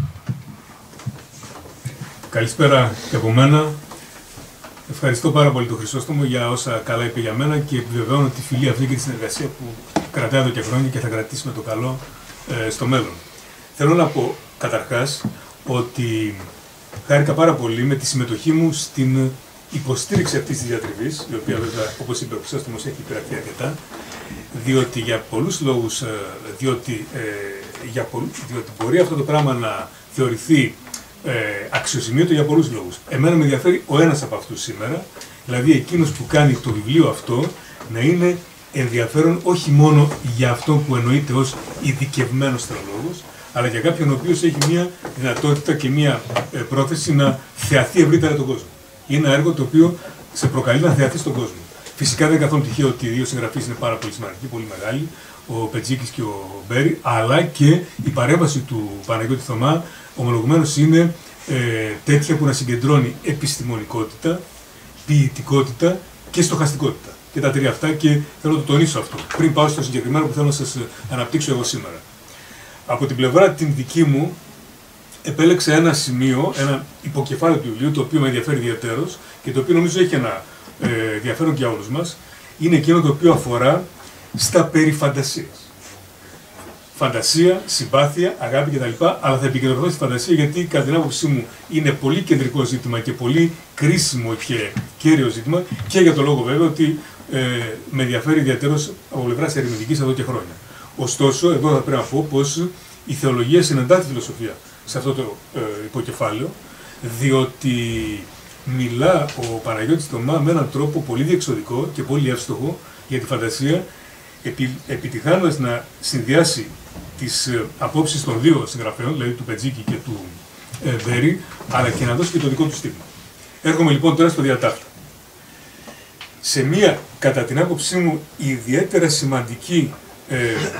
Καλησπέρα και από μένα. Ευχαριστώ πάρα πολύ τον Χρυσόστομο για όσα καλά είπε για μένα και επιβεβαιώνω τη φιλία αυτή και τη συνεργασία που κρατάει εδώ και χρόνια και θα κρατήσει με το καλό ε, στο μέλλον. Θέλω να πω καταρχάς ότι χάρηκα πάρα πολύ με τη συμμετοχή μου στην υποστήριξη αυτής της διατριβής, η οποία βέβαια, όπως είπε ο Χρυσόστομος, έχει υπεραχθεί αρκετά, διότι για πολλούς λόγους, ε, διότι, ε, για πο, διότι μπορεί αυτό το πράγμα να θεωρηθεί Ε, αξιοσημείωτο για πολλούς λόγους. Εμένα με ενδιαφέρει ο ένας από αυτούς σήμερα, δηλαδή εκείνος που κάνει το βιβλίο αυτό να είναι ενδιαφέρον όχι μόνο για αυτό που εννοείται ως ειδικευμένος θεολόγος, αλλά για κάποιον ο οποίος έχει μια δυνατότητα και μια ε, πρόθεση να θεαθεί ευρύτερα τον κόσμο. Είναι ένα έργο το οποίο σε προκαλεί να θεαθεί στον κόσμο. Φυσικά δεν είναι καθόλου τυχαίο ότι οι δύο συγγραφείς είναι πάρα πολύ σημαντικοί, πολύ μεγάλοι, ο Πετζίκης και ο Μπέρι, αλλά και η παρέμβαση του Παναγιώτη Θωμά ομολογουμένως είναι ε, τέτοια που να συγκεντρώνει επιστημονικότητα, ποιητικότητα και στοχαστικότητα. Και τα τρία αυτά, και θέλω να το τονίσω αυτό, πριν πάω στο συγκεκριμένο που θέλω να σας αναπτύξω εγώ σήμερα. Από την πλευρά την δική μου, επέλεξα ένα σημείο, ένα υποκεφάλαιο του βιβλίου, το οποίο με ενδιαφέρει ιδιαίτερος και το οποίο νομίζω έχει ένα ε, ενδιαφέρον για όλους μας. Είναι εκείνο το οποίο αφορά στα περί φαντασίας. φαντασία, συμπάθεια, αγάπη κτλ. Αλλά θα επικεντρωθώ στη φαντασία γιατί, κατά την άποψή μου, είναι πολύ κεντρικό ζήτημα και πολύ κρίσιμο και κέριο ζήτημα και για το λόγο βέβαια ότι ε, με ενδιαφέρει ιδιαίτερως από πλευράς ερευνητικής εδώ και χρόνια. Ωστόσο, εδώ θα πρέπει να πω πως η θεολογία συναντά τη φιλοσοφία σε αυτό το ε, υποκεφάλαιο, διότι μιλά ο Παναγιώτης Θωμά με έναν τρόπο πολύ διεξοδικό και πολύ εύστοχο για τη φαντασία, επι, επιτυχάνοντας να συνδυάσει τις ε, απόψεις των δύο συγγραφέων, δηλαδή του Πετζίκη και του ε, Μπέρι, αλλά και να δώσει και το δικό του στίγμα. Έρχομαι λοιπόν τώρα στο διατάφτα. Σε μία, κατά την άποψή μου, ιδιαίτερα σημαντική ε,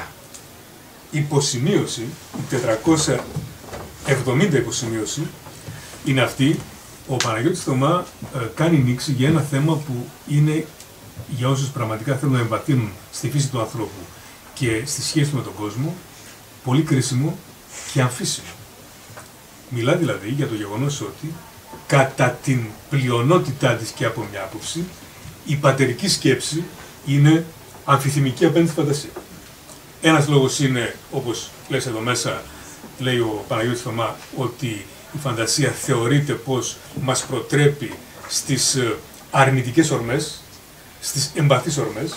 υποσημείωση, η τετρακόσια εβδομήντα υποσημείωση, είναι αυτή. Ο Παναγιώτης Θωμά ε, κάνει νήξη για ένα θέμα που είναι, για όσους πραγματικά θέλουν να εμπαθύνουν στη φύση του ανθρώπου και στη σχέση του με τον κόσμο, πολύ κρίσιμο και αμφίσιμο. Μιλά δηλαδή για το γεγονός ότι κατά την πλειονότητά της και από μια άποψη, η πατερική σκέψη είναι αμφιθυμική απέναντι στη φαντασία. Ένας λόγος είναι, όπως λες εδώ μέσα, λέει ο Παναγιώτης Θωμά, ότι η φαντασία θεωρείται πως μας προτρέπει στις αρνητικές ορμές, στις εμπαθείς ορμές.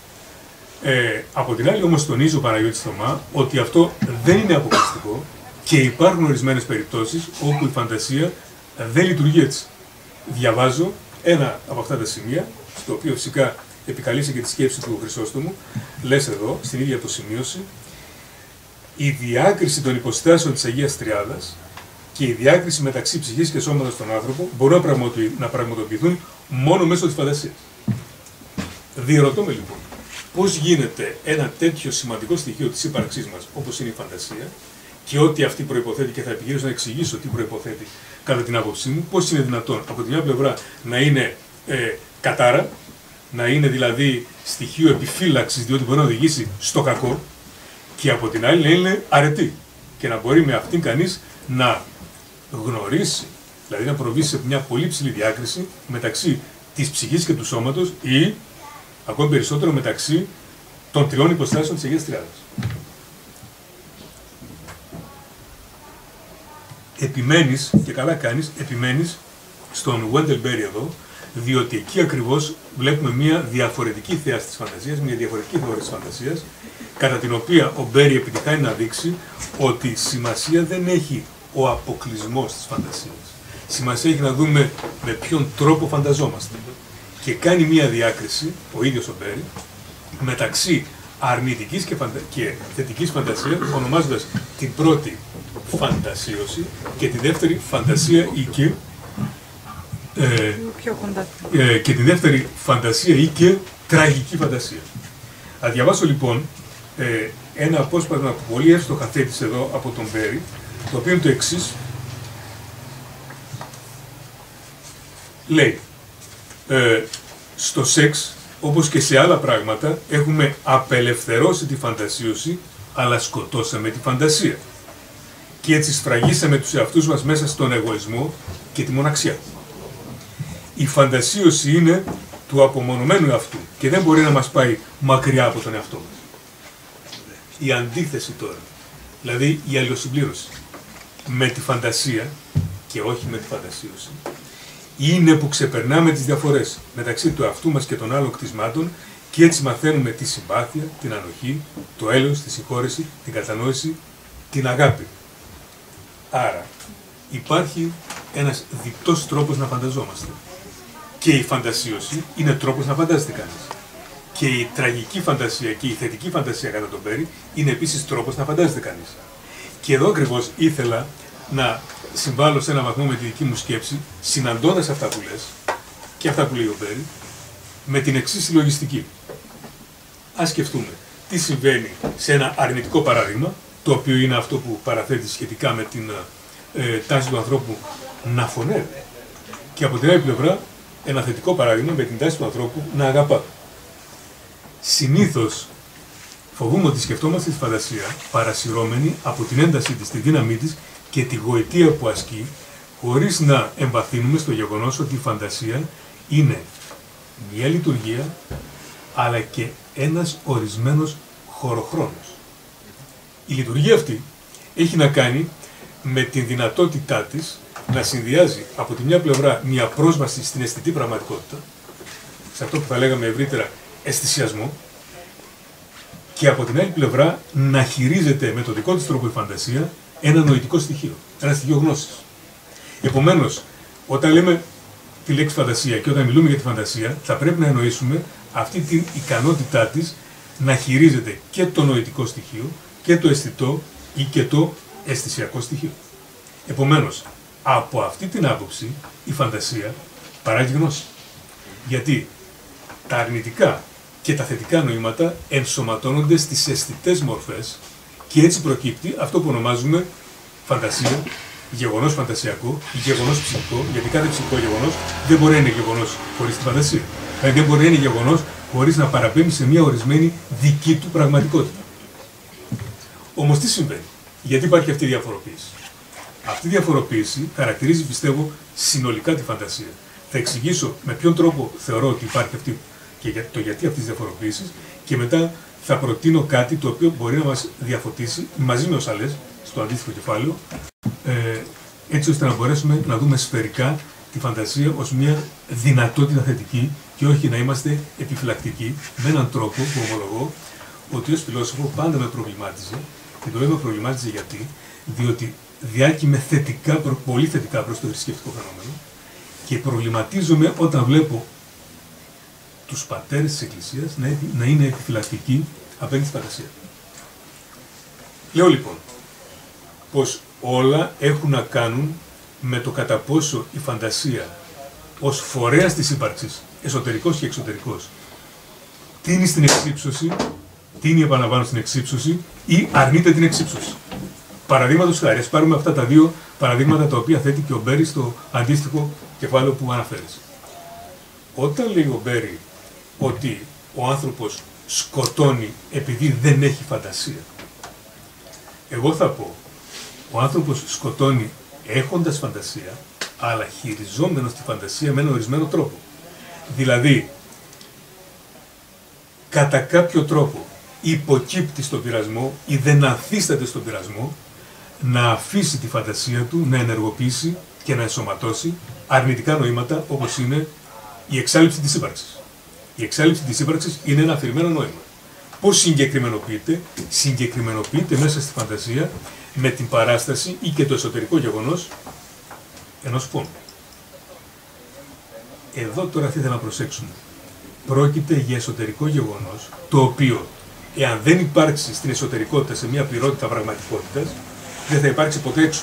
Ε, από την άλλη όμως τονίζει ο Παναγιώτης Θωμά ότι αυτό δεν είναι αποκλειστικό και υπάρχουν ορισμένες περιπτώσεις όπου η φαντασία δεν λειτουργεί έτσι. Διαβάζω ένα από αυτά τα σημεία, στο οποίο φυσικά επικαλείσαι και τη σκέψη του Χρυσόστομου, λες εδώ, στην ίδια αποσημείωση, η διάκριση των υποστάσεων της Αγίας Τριάδας και η διάκριση μεταξύ ψυχής και σώματος στον άνθρωπο μπορούν να πραγματοποιηθούν μόνο μέσω της φαντασίας. Διερωτώ με λοιπόν, πώς γίνεται ένα τέτοιο σημαντικό στοιχείο της ύπαρξής μας, όπως είναι η φαντασία, και ό,τι αυτή προϋποθέτει, και θα επιχειρήσω να εξηγήσω τι προϋποθέτει κατά την άποψή μου, πώς είναι δυνατόν από τη μια πλευρά να είναι ε, κατάρα, να είναι δηλαδή στοιχείο επιφύλαξης, διότι μπορεί να οδηγήσει στο κακό, και από την άλλη να είναι αρετή και να μπορεί με αυτήν κανείς να γνωρίσει, δηλαδή να προβεί σε μια πολύ ψηλή διάκριση μεταξύ της ψυχής και του σώματος ή ακόμη περισσότερο μεταξύ των τριών υποστάσεων της Αγίας Τριάδας. Επιμένεις, και καλά κάνεις, επιμένεις στον Βέντελ Μπέρι εδώ, διότι εκεί ακριβώς βλέπουμε μια διαφορετική θέαση της φαντασίας, μια διαφορετική θεώρηση της φαντασίας, κατά την οποία ο Μπέρι επιτυχάνει να δείξει ότι σημασία δεν έχει ο αποκλεισμός της φαντασίας. Σημασία έχει να δούμε με ποιον τρόπο φανταζόμαστε. Και κάνει μια διάκριση, ο ίδιος ο Μπέρι, μεταξύ αρνητικής και, φαντα... και θετικής φαντασίας, ονομάζοντας την πρώτη φαντασίωση και τη δεύτερη φαντασία ή και ε, ε, και τη δεύτερη φαντασία ή και τραγική φαντασία. Θα διαβάσω λοιπόν ε, ένα απόσπασμα που πολύ εύστοχα θέτησε εδώ από τον Μπέρι, το οποίο είναι το εξής. Λέει, ε, στο σεξ, όπως και σε άλλα πράγματα, έχουμε απελευθερώσει τη φαντασίωση, αλλά σκοτώσαμε τη φαντασία. Και έτσι σφραγίσαμε τους εαυτούς μας μέσα στον εγωισμό και τη μοναξιά. Η φαντασίωση είναι του απομονωμένου εαυτού και δεν μπορεί να μας πάει μακριά από τον εαυτό μας. Η αντίθεση τώρα, δηλαδή η αλληλοσυμπλήρωση με τη φαντασία και όχι με τη φαντασίωση, είναι που ξεπερνάμε τις διαφορές μεταξύ του εαυτού μας και των άλλων κτισμάτων και έτσι μαθαίνουμε τη συμπάθεια, την ανοχή, το έλεος, τη συγχώρεση, την κατανόηση, την αγάπη. Άρα υπάρχει ένας διπτός τρόπος να φανταζόμαστε. Και η φαντασίωση είναι τρόπος να φαντάζεται κανείς. Και η τραγική φαντασία και η θετική φαντασία κατά τον Μπέρι είναι επίσης τρόπος να φαντάζεται κανείς. Και εδώ ακριβώς ήθελα να συμβάλλω σε έναν βαθμό με τη δική μου σκέψη, συναντώντας αυτά που λες και αυτά που λέει ο Μπέρι, με την εξής συλλογιστική. Ας σκεφτούμε τι συμβαίνει σε ένα αρνητικό παράδειγμα, το οποίο είναι αυτό που παραθέτει σχετικά με την ε, τάση του ανθρώπου να φωνεύει. Και από την άλλη πλευρά, ένα θετικό παράδειγμα με την τάση του ανθρώπου να αγαπά. Συνήθως φοβούμαι ότι σκεφτόμαστε τη φαντασία παρασυρώμενη από την έντασή της, τη δύναμή της και τη γοητεία που ασκεί, χωρίς να εμβαθύνουμε στο γεγονός ότι η φαντασία είναι μια λειτουργία, αλλά και ένας ορισμένος χωροχρόνος. Η λειτουργία αυτή έχει να κάνει με την δυνατότητά της να συνδυάζει από τη μια πλευρά μια πρόσβαση στην αισθητή πραγματικότητα, σε αυτό που θα λέγαμε ευρύτερα αισθησιασμό, και από την άλλη πλευρά να χειρίζεται με το δικό της τρόπο η φαντασία ένα νοητικό στοιχείο, ένα στοιχείο γνώσης. Επομένως, όταν λέμε τη λέξη φαντασία και όταν μιλούμε για τη φαντασία, θα πρέπει να εννοήσουμε αυτή την ικανότητά της να χειρίζεται και το νοητικό στοιχείο και το αισθητό ή και το αισθησιακό στοιχείο. Επομένως, από αυτή την άποψη η φαντασία παράγει γνώση. Γιατί τα αρνητικά και τα θετικά νοήματα ενσωματώνονται στις αισθητές μορφές και έτσι προκύπτει αυτό που ονομάζουμε φαντασία, γεγονός φαντασιακό, γεγονός ψυχικό, γιατί κάθε ψυχικό γεγονός δεν μπορεί να είναι γεγονός χωρίς τη φαντασία. Δηλαδή δεν μπορεί να είναι γεγονός χωρίς να παραπέμπει σε μια ορισμένη δική του πραγματικότητα. Όμως τι συμβαίνει, γιατί υπάρχει αυτή η διαφοροποίηση. Αυτή η διαφοροποίηση χαρακτηρίζει, πιστεύω, συνολικά τη φαντασία. Θα εξηγήσω με ποιον τρόπο θεωρώ ότι υπάρχει αυτή και για το γιατί αυτής της διαφοροποίησης και μετά θα προτείνω κάτι το οποίο μπορεί να μας διαφωτίσει μαζί με όσα λες στο αντίστοιχο κεφάλαιο, ε, έτσι ώστε να μπορέσουμε να δούμε σφαιρικά τη φαντασία ως μια δυνατότητα θετική και όχι να είμαστε επιφυλακτικοί με έναν τρόπο που ομολογώ ότι ως φιλόσοφο πάντα με προβλημάτιζε, και το λέω με προβλημάτιζε γιατί, διότι διάκυμε θετικά, πολύ θετικά προς το θρησκευτικό φαινόμενο και προβληματίζομαι όταν βλέπω τους πατέρες της Εκκλησίας να, να είναι επιφυλακτικοί απέναντι στη φαντασία. Λέω λοιπόν πως όλα έχουν να κάνουν με το κατά πόσο η φαντασία ως φορέας της ύπαρξης, εσωτερικός και εξωτερικός, τίνει στην εξύψωση, τίνει επαναλαμβάνω στην εξύψωση ή αρνείται την εξύψωση. Παραδείγματος χάρη, ας πάρουμε αυτά τα δύο παραδείγματα τα οποία θέτει και ο Μπέρι στο αντίστοιχο κεφάλαιο που αναφέρεις. Όταν λέει ο Μπέρι ότι ο άνθρωπος σκοτώνει επειδή δεν έχει φαντασία, εγώ θα πω, ο άνθρωπος σκοτώνει έχοντας φαντασία, αλλά χειριζόμενος τη φαντασία με έναν ορισμένο τρόπο. Δηλαδή, κατά κάποιο τρόπο υποκύπτει στον πειρασμό ή δεν ανθίσταται στον πειρασμό να αφήσει τη φαντασία του να ενεργοποιήσει και να ενσωματώσει αρνητικά νοήματα όπως είναι η εξάλειψη της ύπαρξης. Η εξάλειψη της ύπαρξης είναι ένα αφηρημένο νόημα. Πώς συγκεκριμενοποιείται? Συγκεκριμενοποιείται μέσα στη φαντασία με την παράσταση ή και το εσωτερικό γεγονός ενός πόνου. Εδώ τώρα θα ήθελα να προσέξουμε. Πρόκειται για εσωτερικό γεγονός, το οποίο, εάν δεν υπάρξει στην εσωτερικότητα σε μια πληρότητα πραγματικότητας, δεν θα υπάρξει ποτέ έξω.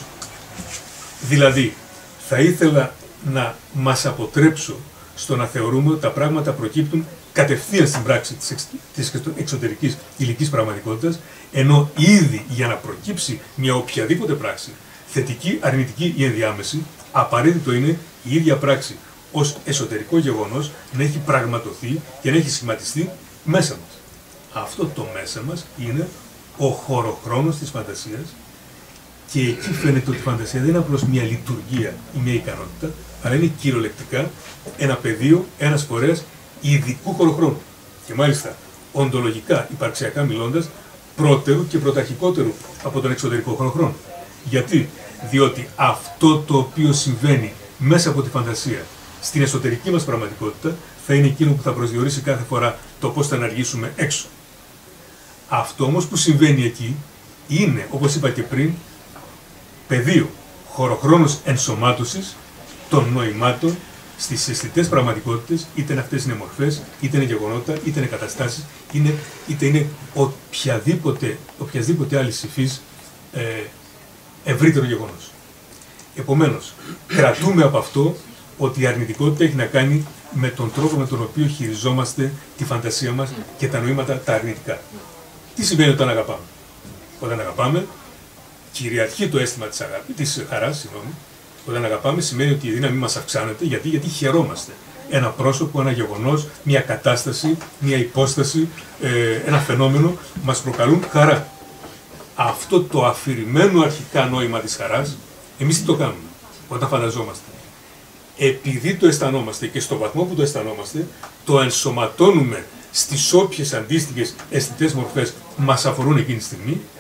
Δηλαδή, θα ήθελα να μας αποτρέψω στο να θεωρούμε ότι τα πράγματα προκύπτουν κατευθείαν στην πράξη της, εξ, της εξωτερικής υλικής πραγματικότητας, ενώ ήδη για να προκύψει μια οποιαδήποτε πράξη, θετική, αρνητική ή ενδιάμεση, απαραίτητο είναι η ίδια πράξη ως εσωτερικό γεγονός να έχει πραγματοθεί και να έχει σχηματιστεί μέσα μας. Αυτό το μέσα μας είναι ο χωροχρόνος της φαντασίας και εκεί φαίνεται ότι η φαντασία δεν είναι απλώς μια λειτουργία ή μια ικανότητα, αλλά είναι κυριολεκτικά ένα πεδίο, ένας φορέας ειδικού χωροχρόνου. Και μάλιστα, οντολογικά, υπαρξιακά μιλώντας, πρώτερου και πρωταρχικότερου από τον εξωτερικό χωροχρόνο. Γιατί? Διότι αυτό το οποίο συμβαίνει μέσα από τη φαντασία στην εσωτερική μας πραγματικότητα θα είναι εκείνο που θα προσδιορίσει κάθε φορά το πώς θα ενεργήσουμε έξω. Αυτό όμως που συμβαίνει εκεί είναι, όπως είπα και πριν, πεδίο, χωροχρόνος ενσωμάτωσης των νοημάτων στις αισθητές πραγματικότητες, είτε είναι αυτές είναι μορφές, είτε είναι γεγονότα, είτε είναι καταστάσεις, είναι, είτε είναι οποιαδήποτε, οποιασδήποτε άλλη υφής ε, ευρύτερο γεγονός. Επομένως, κρατούμε από αυτό ότι η αρνητικότητα έχει να κάνει με τον τρόπο με τον οποίο χειριζόμαστε τη φαντασία μας και τα νοήματα τα αρνητικά. Τι σημαίνει όταν αγαπάμε? Όταν αγαπάμε, κυριαρχεί το αίσθημα της, αγάπη, της χαράς, συγγνώμη. Όταν αγαπάμε σημαίνει ότι η δύναμη μας αυξάνεται, γιατί, γιατί χαιρόμαστε. Ένα πρόσωπο, ένα γεγονός, μια κατάσταση, μια υπόσταση, ε, ένα φαινόμενο μας προκαλούν χαρά. Αυτό το αφηρημένο αρχικά νόημα της χαράς, εμείς τι το κάνουμε όταν φανταζόμαστε? Επειδή το αισθανόμαστε και στο βαθμό που το αισθανόμαστε, το ενσωματώνουμε στις όποιες αντίστοιχες αισθητές μορφές μας αφορούν εκείνη τη στιγμή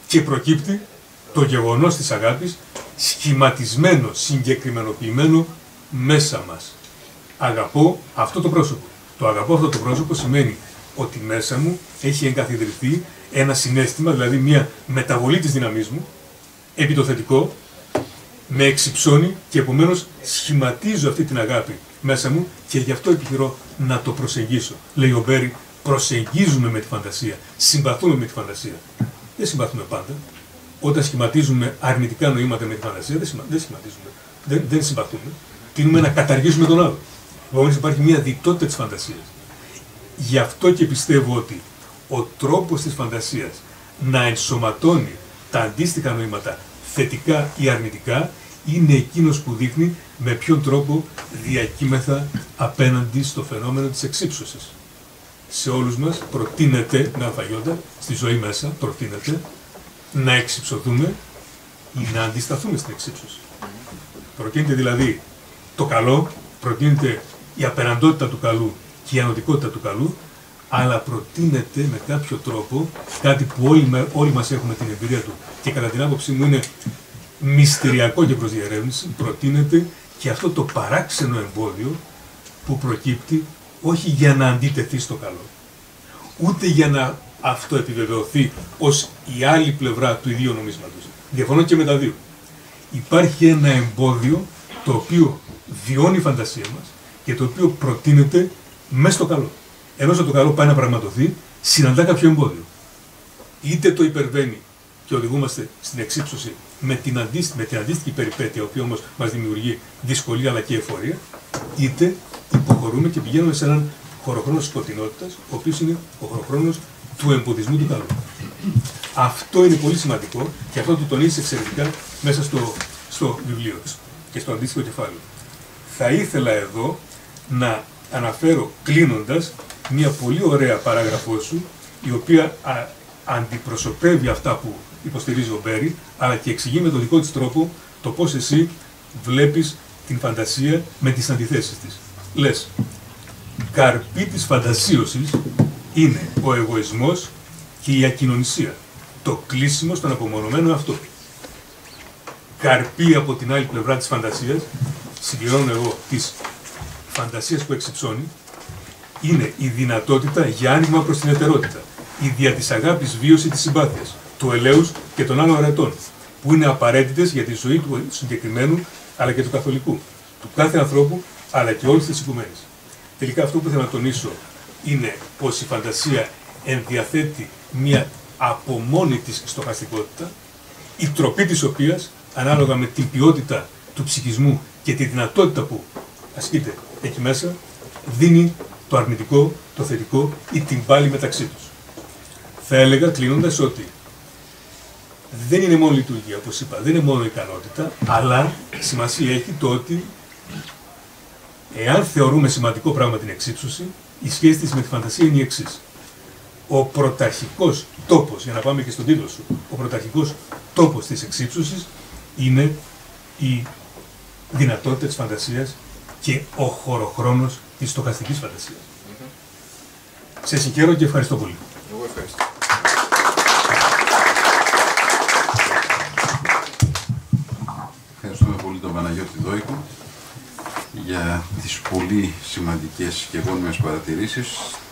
Και προκύπτει το γεγονός της αγάπης σχηματισμένο, συγκεκριμενοποιημένο μέσα μας. Αγαπώ αυτό το πρόσωπο. Το αγαπώ αυτό το πρόσωπο σημαίνει ότι μέσα μου έχει εγκαθιδρυθεί ένα συναίσθημα, δηλαδή μια μεταβολή της δύναμής μου, επί το θετικό, με εξυψώνει και επομένως σχηματίζω αυτή την αγάπη μέσα μου και γι' αυτό επιχειρώ να το προσεγγίσω. Λέει ο Μπέρι, προσεγγίζουμε με τη φαντασία, συμπαθούμε με τη φαντασία. Δεν συμπαθούμε πάντα. Όταν σχηματίζουμε αρνητικά νοήματα με τη φαντασία, δεν, σημα... δεν σχηματίζουμε, δεν, δεν συμπαθούμε. Τείνουμε να καταργήσουμε τον άλλο. Επομένως υπάρχει μια διτότητα της φαντασίας. Γι' αυτό και πιστεύω ότι ο τρόπος της φαντασίας να ενσωματώνει τα αντίστοιχα νοήματα θετικά ή αρνητικά είναι εκείνος που δείχνει με ποιον τρόπο διακύμεθα απέναντι στο φαινόμενο της εξύψωσης. Σε όλους μας προτείνεται, με αλφαγιόντα, στη ζωή μέσα προτείνεται να εξυψωθούμε ή να αντισταθούμε στην εξύψωση. Προτείνεται δηλαδή το καλό, προτείνεται η απεραντότητα του καλού και η ανωτικότητα του καλού, αλλά προτείνεται με κάποιο τρόπο κάτι που όλοι, όλοι μας έχουμε την εμπειρία του και κατά την άποψή μου είναι μυστηριακό και προς διερεύνηση, προτείνεται και αυτό το παράξενο εμπόδιο που προκύπτει όχι για να αντιτεθεί στο καλό, ούτε για να αυτό επιβεβαιωθεί ως η άλλη πλευρά του ιδίου νομίσματος. Διαφωνώ και με τα δύο. Υπάρχει ένα εμπόδιο το οποίο βιώνει η φαντασία μας και το οποίο προτείνεται μέσα στο καλό. Ενώ στο το καλό πάει να πραγματοθεί, συναντά κάποιο εμπόδιο. Είτε το υπερβαίνει και οδηγούμαστε στην εξύψωση με την, αντίστοι, με την αντίστοιχη περιπέτεια, η οποία όμως μας δημιουργεί δυσκολία αλλά και εφορία, είτε υποχωρούμε και πηγαίνουμε σε έναν χωροχρόνο σκοτεινότητας, ο οποίος είναι ο χωροχρόνος του εμποδισμού του καλού. Αυτό είναι πολύ σημαντικό και αυτό το τονίζει εξαιρετικά μέσα στο, στο βιβλίο της και στο αντίστοιχο κεφάλαιο. Θα ήθελα εδώ να αναφέρω κλείνοντας μια πολύ ωραία παράγραφό σου, η οποία α, αντιπροσωπεύει αυτά που υποστηρίζει ο Μπέρι, αλλά και εξηγεί με τον δικό της τρόπο το πώς εσύ βλέπεις την φαντασία με τις αντιθέσεις της. Λες, καρπή της φαντασίωσης είναι ο εγωισμός και η ακοινωνισία, το κλείσιμο στον απομονωμένο αυτό. Καρπή από την άλλη πλευρά της φαντασίας, συμπληρώνω εγώ της φαντασίας που εξυψώνει, είναι η δυνατότητα για άνοιγμα προς την ετερότητα, η δια της αγάπης βίωση της συμπάθειας, του ελέους και των άλλων αρετών, που είναι απαραίτητες για τη ζωή του συγκεκριμένου αλλά και του καθολικού, του κάθε ανθρώπου αλλά και όλης της οικουμένης. Τελικά αυτό που θέλω να τονίσω είναι πως η φαντασία ενδιαθέτει μια από μόνη της στοχαστικότητα, η τροπή της οποίας, ανάλογα με την ποιότητα του ψυχισμού και τη δυνατότητα που ασκείται εκεί μέσα, δίνει το αρνητικό, το θετικό ή την πάλη μεταξύ τους. Θα έλεγα κλείνοντας ότι δεν είναι μόνο λειτουργία, όπως είπα, δεν είναι μόνο ικανότητα, αλλά σημασία έχει το ότι εάν θεωρούμε σημαντικό πράγμα την εξύψωση, η σχέση της με τη φαντασία είναι η εξής. Ο πρωταρχικός τόπος, για να πάμε και στον τίτλο σου, ο πρωταρχικός τόπος της εξύψωσης είναι η δυνατότητα της φαντασίας και ο χωροχρόνος της στοχαστικής φαντασίας. Mm-hmm. Σε συγχαίρω και ευχαριστώ πολύ. Εγώ ευχαριστώ. Ευχαριστούμε πολύ τον Παναγιώτη Δόικο για τις πολύ σημαντικές και γόνιμες παρατηρήσεις.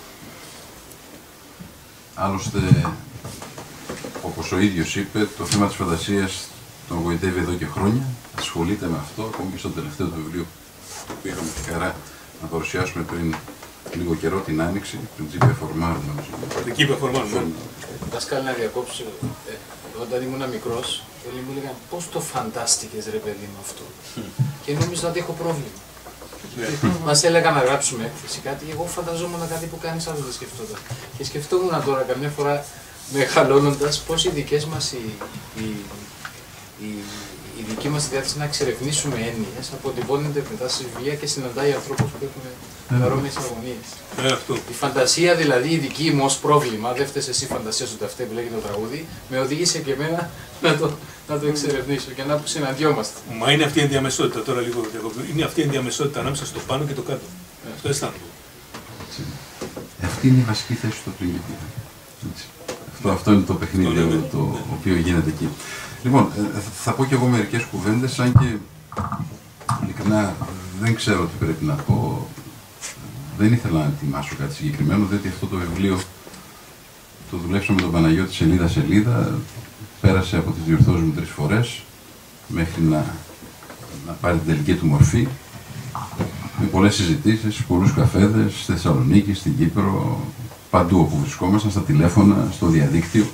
Άλλωστε, όπως ο ίδιος είπε, το θέμα της φαντασίας τον γοητεύει εδώ και χρόνια. Ασχολείται με αυτό, ακόμη και στο τελευταίο του βιβλίο που είχαμε τη χαρά να παρουσιάσουμε πριν λίγο καιρό, την Άνοιξη, την Τζίπια Φορμάρ. Την Τζίπια Φορμάρ, ναι. Δάσκαλε, να διακόψω. Ε, όταν ήμουν μικρός, όλοι μου έλεγαν πώς το φαντάστηκες ρε παιδί μου αυτό. Και νόμιζα ότι έχω πρόβλημα. Μας έλεγαν να γράψουμε έκθεση κάτι, εγώ φανταζόμουν κάτι που κανείς άλλος δεν σκεφτόταν. Και σκεφτόμουν τώρα καμιά φορά μεγαλώνοντας πώς οι δικές μας οι, οι, οι, η δική μας διάθεση να εξερευνήσουμε έννοιες αποτυπώνεται μετά στη βιβλία και συναντάει ανθρώπους που έχουν παρόμοιες αγωνίες. Yeah, η φαντασία δηλαδή η δική μου ως πρόβλημα, δεν φταίς εσύ φαντασία σου ταυτέ που λέγει το τραγούδι, με οδήγησε και εμένα να το, να το εξερευνήσω και να που συναντιόμαστε. Μα είναι αυτή η ενδιαμεσότητα, τώρα λίγο είναι αυτή η ενδιαμεσότητα ανάμεσα στο πάνω και το κάτω. Yeah. Αυτό αισθάνομαι. Αυτή είναι η βασική θέση του Πληγητήρα. αυτό, αυτό είναι το παιχνίδι το, το, το οποίο γίνεται εκεί. Λοιπόν, θα πω και εγώ μερικές κουβέντες, σαν και ειλικρινά δεν ξέρω τι πρέπει να πω. Δεν ήθελα να ετοιμάσω κάτι συγκεκριμένο, διότι αυτό το βιβλίο το δουλέψαμε με τον Παναγιώτη σελίδα-σελίδα, πέρασε από τις διορθώσεις μου τρεις φορές, μέχρι να, να πάρει την τελική του μορφή, με πολλές συζητήσεις, πολλούς καφέδες, στη Θεσσαλονίκη, στην Κύπρο, παντού όπου βρισκόμασταν, στα τηλέφωνα, στο διαδίκτυο.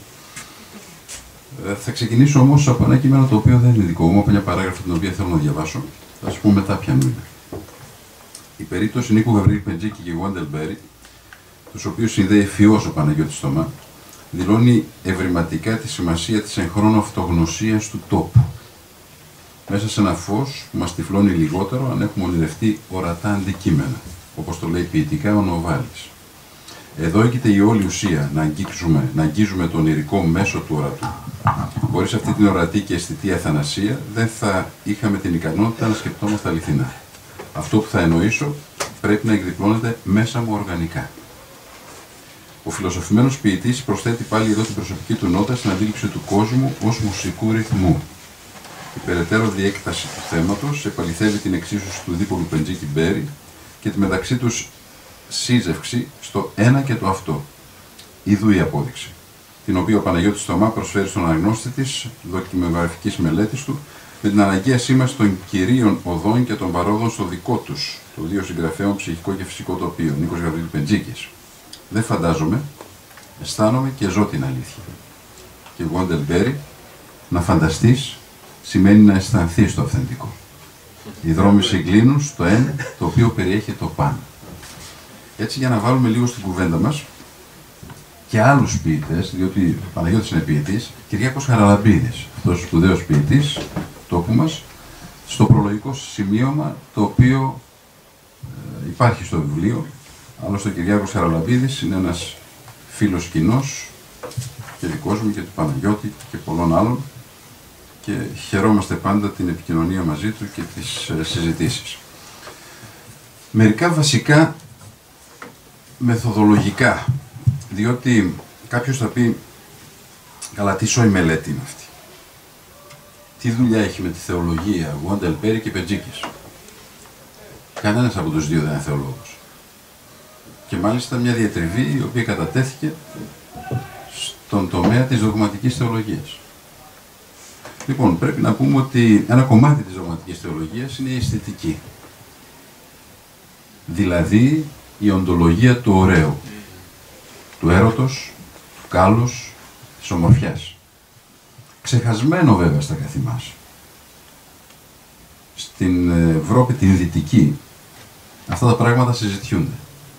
Ε, θα ξεκινήσω όμως από ένα κείμενο το οποίο δεν είναι δικό μου, από μια παράγραφο την οποία θέλω να διαβάσω. Θα σας πω μετά ποιανού είναι. Η περίπτωση Νίκου Γαβρίλη Πεντζίκη και Γουάντελ Μπέρι, τους οποίους συνδέει φιός ο Παναγιώτης Θωμά, δηλώνει ευρηματικά τη σημασία της εγχρόνου αυτογνωσίας του τόπου. Μέσα σε ένα φως που μας τυφλώνει λιγότερο αν έχουμε ονειρευτεί ορατά αντικείμενα, όπως το λέει ποιητικά ο Νοβάλης. Εδώ έγκυται η όλη ουσία, να αγγίξουμε, να αγγίζουμε το ονειρικό μέσο του ορατού. Χωρίς αυτή την ορατή και αισθητή αθανασία, δεν θα είχαμε την ικανότητα να σκεπτόμαστε αληθινά. Αυτό που θα εννοήσω πρέπει να εκδιπλώνεται μέσα μου οργανικά. Ο φιλοσοφημένος ποιητής προσθέτει πάλι εδώ την προσωπική του νότα στην αντίληψη του κόσμου ως μουσικού ρυθμού. Η περαιτέρω διέκταση του θέματος επαληθεύει την εξίσωση του δίπολου Πεντζίκη Μπέρι και τη μεταξύ τους σύζευξη στο ένα και το αυτό. Ιδού η απόδειξη, την οποία ο Παναγιώτης Θωμά προσφέρει στον αναγνώστη της δοκιμογραφικής μελέτης του, με την αναγκαία σήμαση των κυρίων οδών και των παρόδων στο δικό τους, το δύο συγγραφέων ψυχικό και φυσικό τοπίο, Νίκος Γαβρίλη Πεντζίκης. Δεν φαντάζομαι, αισθάνομαι και ζω την αλήθεια. Και Γουάντελ Μπέρι, να φανταστείς σημαίνει να αισθανθείς το αυθεντικό. Οι δρόμοι συγκλίνουν στο ένα, το οποίο περιέχει το πάνω. Έτσι, για να βάλουμε λίγο στην κουβέντα μας και άλλους ποιητές, διότι ο Παναγιώτης είναι ποιητής, Κυριάκος Χαραλαμπίδης, αυτός ο σπουδαίος ποιητής τόπου μας, στο προλογικό σημείωμα το οποίο ε, υπάρχει στο βιβλίο. Άλλωστε ο Κυριάκος Χαραλαμπίδης είναι ένας φίλος κοινός και δικός μου και του Παναγιώτη και πολλών άλλων, και χαιρόμαστε πάντα την επικοινωνία μαζί του και τις ε, συζητήσεις. Μερικά βασικά μεθοδολογικά, διότι κάποιος θα πει, καλά, τι σόη μελέτη είναι αυτή. Τι δουλειά έχει με τη θεολογία Γουάντελ Μπέρι και Πεντζίκης. Κανένας από τους δύο δεν είναι θεολόγος. Και μάλιστα μια διατριβή η οποία κατατέθηκε στον τομέα της δογματικής θεολογίας. Λοιπόν, πρέπει να πούμε ότι ένα κομμάτι της δογματικής θεολογίας είναι η αισθητική. Δηλαδή η οντολογία του ωραίου, του έρωτος, του κάλους, της ομορφιάς. Ξεχασμένο βέβαια στα καθημάς. Στην Ευρώπη την δυτική αυτά τα πράγματα συζητιούνται.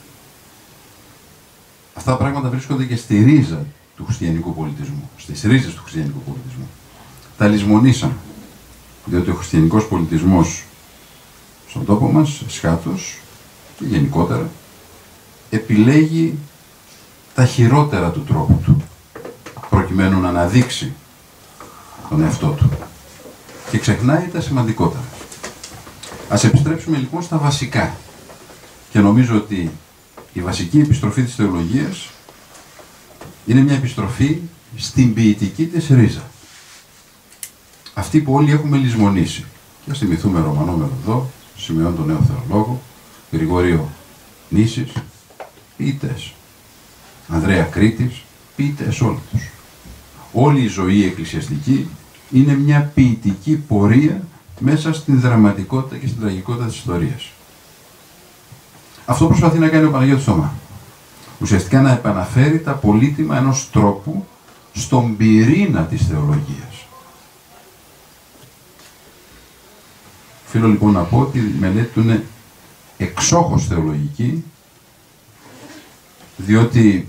Αυτά τα πράγματα βρίσκονται και στη ρίζα του χριστιανικού πολιτισμού, στις ρίζες του χριστιανικού πολιτισμού. Τα λησμονήσαμε, διότι ο χριστιανικός πολιτισμός στον τόπο μας, σχάτως και γενικότερα, επιλέγει τα χειρότερα του τρόπου του, προκειμένου να αναδείξει τον εαυτό του και ξεχνάει τα σημαντικότερα. Ας επιστρέψουμε λοιπόν στα βασικά, και νομίζω ότι η βασική επιστροφή της θεολογίας είναι μια επιστροφή στην ποιητική της ρίζα. Αυτή που όλοι έχουμε λησμονήσει. Και ας θυμηθούμε Ρωμανό Μεροδό, Σημεών τον νέο θεολόγο, Γρηγόριο Νήσης, ποιητές. Ανδρέα Κρήτης, ποιητές όλοι τους. Όλη η ζωή εκκλησιαστική είναι μια ποιητική πορεία μέσα στην δραματικότητα και στην τραγικότητα της ιστορίας. Αυτό προσπαθεί να κάνει ο Παναγιώτης Θωμά. Ουσιαστικά να επαναφέρει τα πολύτιμα ενός τρόπου στον πυρήνα της θεολογίας. Οφείλω λοιπόν να πω ότι η μελέτη του είναι εξόχως θεολογική, διότι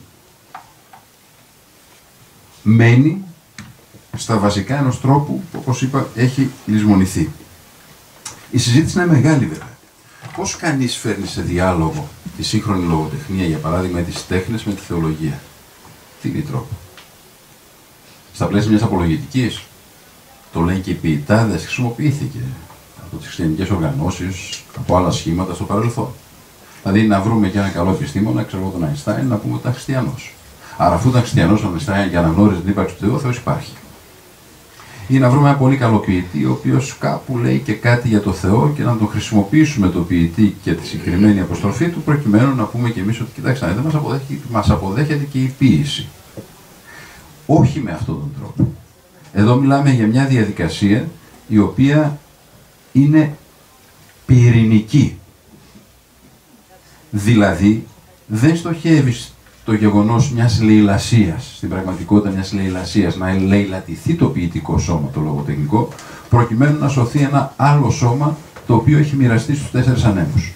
μένει στα βασικά ενός τρόπου που, όπως είπα, έχει λησμονηθεί. Η συζήτηση είναι μεγάλη βέβαια. Πώς κανείς φέρνει σε διάλογο τη σύγχρονη λογοτεχνία, για παράδειγμα, τις τέχνες με τη θεολογία? Τι είναι η τρόπο? Στα πλαίσια μιας απολογητικής, το λένε και οι ποιητάδες, χρησιμοποιήθηκε από τις χριστιανικές οργανώσεις, από άλλα σχήματα στο παρελθόν. Δηλαδή να βρούμε και ένα καλό επιστήμονα, ξέρω εγώ τον Αϊνστάιν, να πούμε ότι ήταν χριστιανός. Άρα, αφού ήταν χριστιανός ο Μεσσάια και αναγνώριζε την ύπαρξη του Θεού, ο Θεός υπάρχει. Ή να βρούμε ένα πολύ καλό ποιητή, ο οποίος κάπου λέει και κάτι για το Θεό και να τον χρησιμοποιήσουμε το ποιητή και τη συγκεκριμένη αποστροφή του, προκειμένου να πούμε και εμείς ότι κοιτάξτε, δεν μας αποδέχεται, μας αποδέχεται και η ποίηση. Όχι με αυτόν τον τρόπο. Εδώ μιλάμε για μια διαδικασία η οποία είναι πυρηνική. Δηλαδή, δεν στοχεύει το γεγονός μιας λαιλασίας, στην πραγματικότητα μιας λαιλασίας, να λαιλατηθεί το ποιητικό σώμα, το λογοτεχνικό, προκειμένου να σωθεί ένα άλλο σώμα το οποίο έχει μοιραστεί στους τέσσερις ανέμους.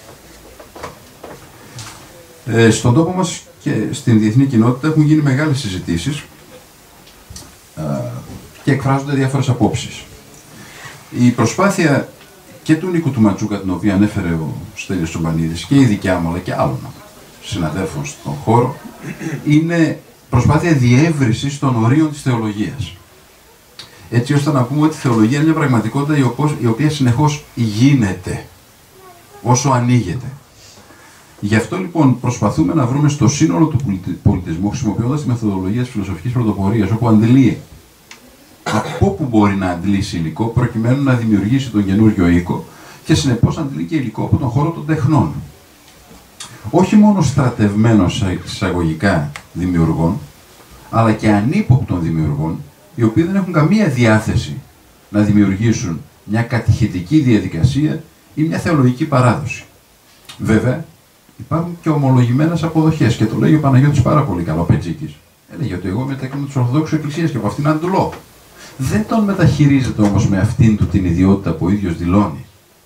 Ε, στον τόπο μας και στην διεθνή κοινότητα έχουν γίνει μεγάλες συζητήσεις ε, και εκφράζονται διάφορες απόψεις. Η προσπάθεια και του Νίκου του Ματσούκα, την οποία ανέφερε ο Στέλιος Τσομπανίδης, και η δικιά μου αλλά και άλλων συναδέλφων στον χώρο, είναι προσπάθεια διεύρυνσης των ορίων της θεολογίας. Έτσι ώστε να πούμε ότι η θεολογία είναι μια πραγματικότητα η οποία συνεχώς γίνεται όσο ανοίγεται. Γι' αυτό λοιπόν προσπαθούμε να βρούμε στο σύνολο του πολιτισμού, χρησιμοποιώντας τη μεθοδολογία της φιλοσοφικής πρωτοπορίας, όπου αντλεί από όπου μπορεί να αντλήσει υλικό προκειμένου να δημιουργήσει τον καινούριο οίκο και συνεπώς αντλεί και υλικό από τον χώρο των τεχνών. Όχι μόνο στρατευμένων εισαγωγικά δημιουργών, αλλά και ανύποπτων δημιουργών, οι οποίοι δεν έχουν καμία διάθεση να δημιουργήσουν μια κατηχητική διαδικασία ή μια θεολογική παράδοση. Βέβαια, υπάρχουν και ομολογημένες αποδοχές και το λέει ο Παναγιώτης πάρα πολύ καλά, ο Πετζίκης. Έλεγε ότι εγώ μετέκρινα τους Ορθοδόξους Εκκλησίας και από αυτήν αντλώ. Δεν τον μεταχειρίζεται όμως με αυτήν του την ιδιότητα που ο ίδιος δηλώνει,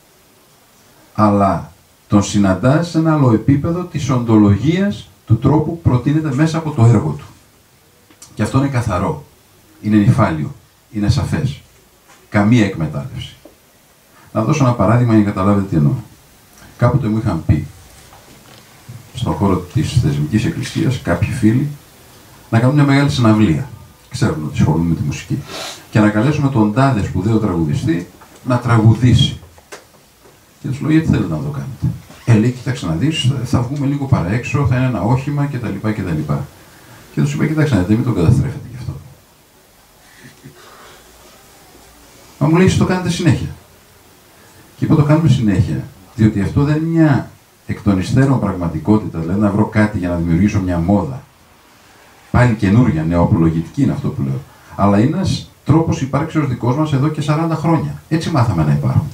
αλλά τον συναντά σε ένα άλλο επίπεδο της οντολογίας του τρόπου που προτείνεται μέσα από το έργο του. Και αυτό είναι καθαρό, είναι νυφάλιο, είναι σαφές. Καμία εκμετάλλευση. Να δώσω ένα παράδειγμα για να καταλάβετε τι εννοώ. Κάποτε μου είχαν πει, στον χώρο της θεσμικής εκκλησίας, κάποιοι φίλοι, να κάνουν μια μεγάλη συναυλία. Ξέρουν ότι ασχολούμαι με τη μουσική. Και να καλέσουμε τον τάδε σπουδαίο τραγουδιστή να τραγουδήσει. Και τους λέω, γιατί θέλετε να το κάνετε? Ε, λέει, κοιτάξτε να δεις, θα βγούμε λίγο παραέξω, θα είναι ένα όχημα κτλ. κτλ. Και τους είπα, κοιτάξτε να δείτε, μην τον καταστρέφετε γι' αυτό. Μα μου λέει, το κάνετε συνέχεια. Και είπα, το κάνουμε συνέχεια, διότι αυτό δεν είναι μια εκ των υστέρων πραγματικότητα, δηλαδή να βρω κάτι για να δημιουργήσω μια μόδα. Πάλι καινούρια, νεοαπολογητική είναι αυτό που λέω. Αλλά είναι ένας τρόπος υπάρξεως δικός μας εδώ και σαράντα χρόνια. Έτσι μάθαμε να υπάρχουμε.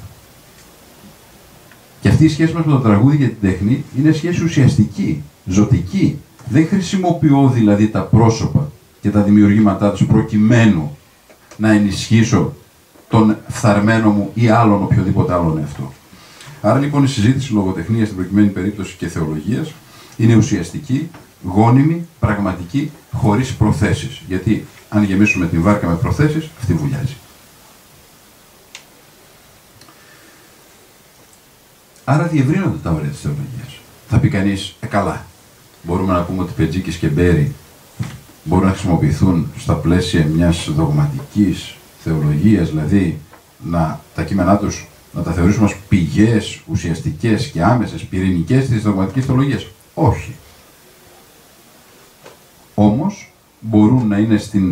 Και αυτή η σχέση μας με το τραγούδι και την τέχνη είναι σχέση ουσιαστική, ζωτική. Δεν χρησιμοποιώ δηλαδή τα πρόσωπα και τα δημιουργήματά τους προκειμένου να ενισχύσω τον φθαρμένο μου ή άλλον οποιοδήποτε άλλον εαυτό. Άρα λοιπόν η συζήτηση λογοτεχνίας στην προκειμένη περίπτωση και θεολογίας είναι ουσιαστική, γόνιμη, πραγματική, χωρίς προθέσεις. Γιατί αν γεμίσουμε την βάρκα με προθέσεις, αυτή βουλιάζει. Άρα διευρύνονται τα όρια της θεολογίας. Θα πει κανείς, ε καλά, μπορούμε να πούμε ότι Πετζίκης και Μπέρι μπορούν να χρησιμοποιηθούν στα πλαίσια μιας δογματικής θεολογίας, δηλαδή να, τα κείμενά τους να τα θεωρήσουμε ως πηγές ουσιαστικές και άμεσες, πυρηνικές της δογματικής θεολογίας. Όχι. Όμως μπορούν να είναι στην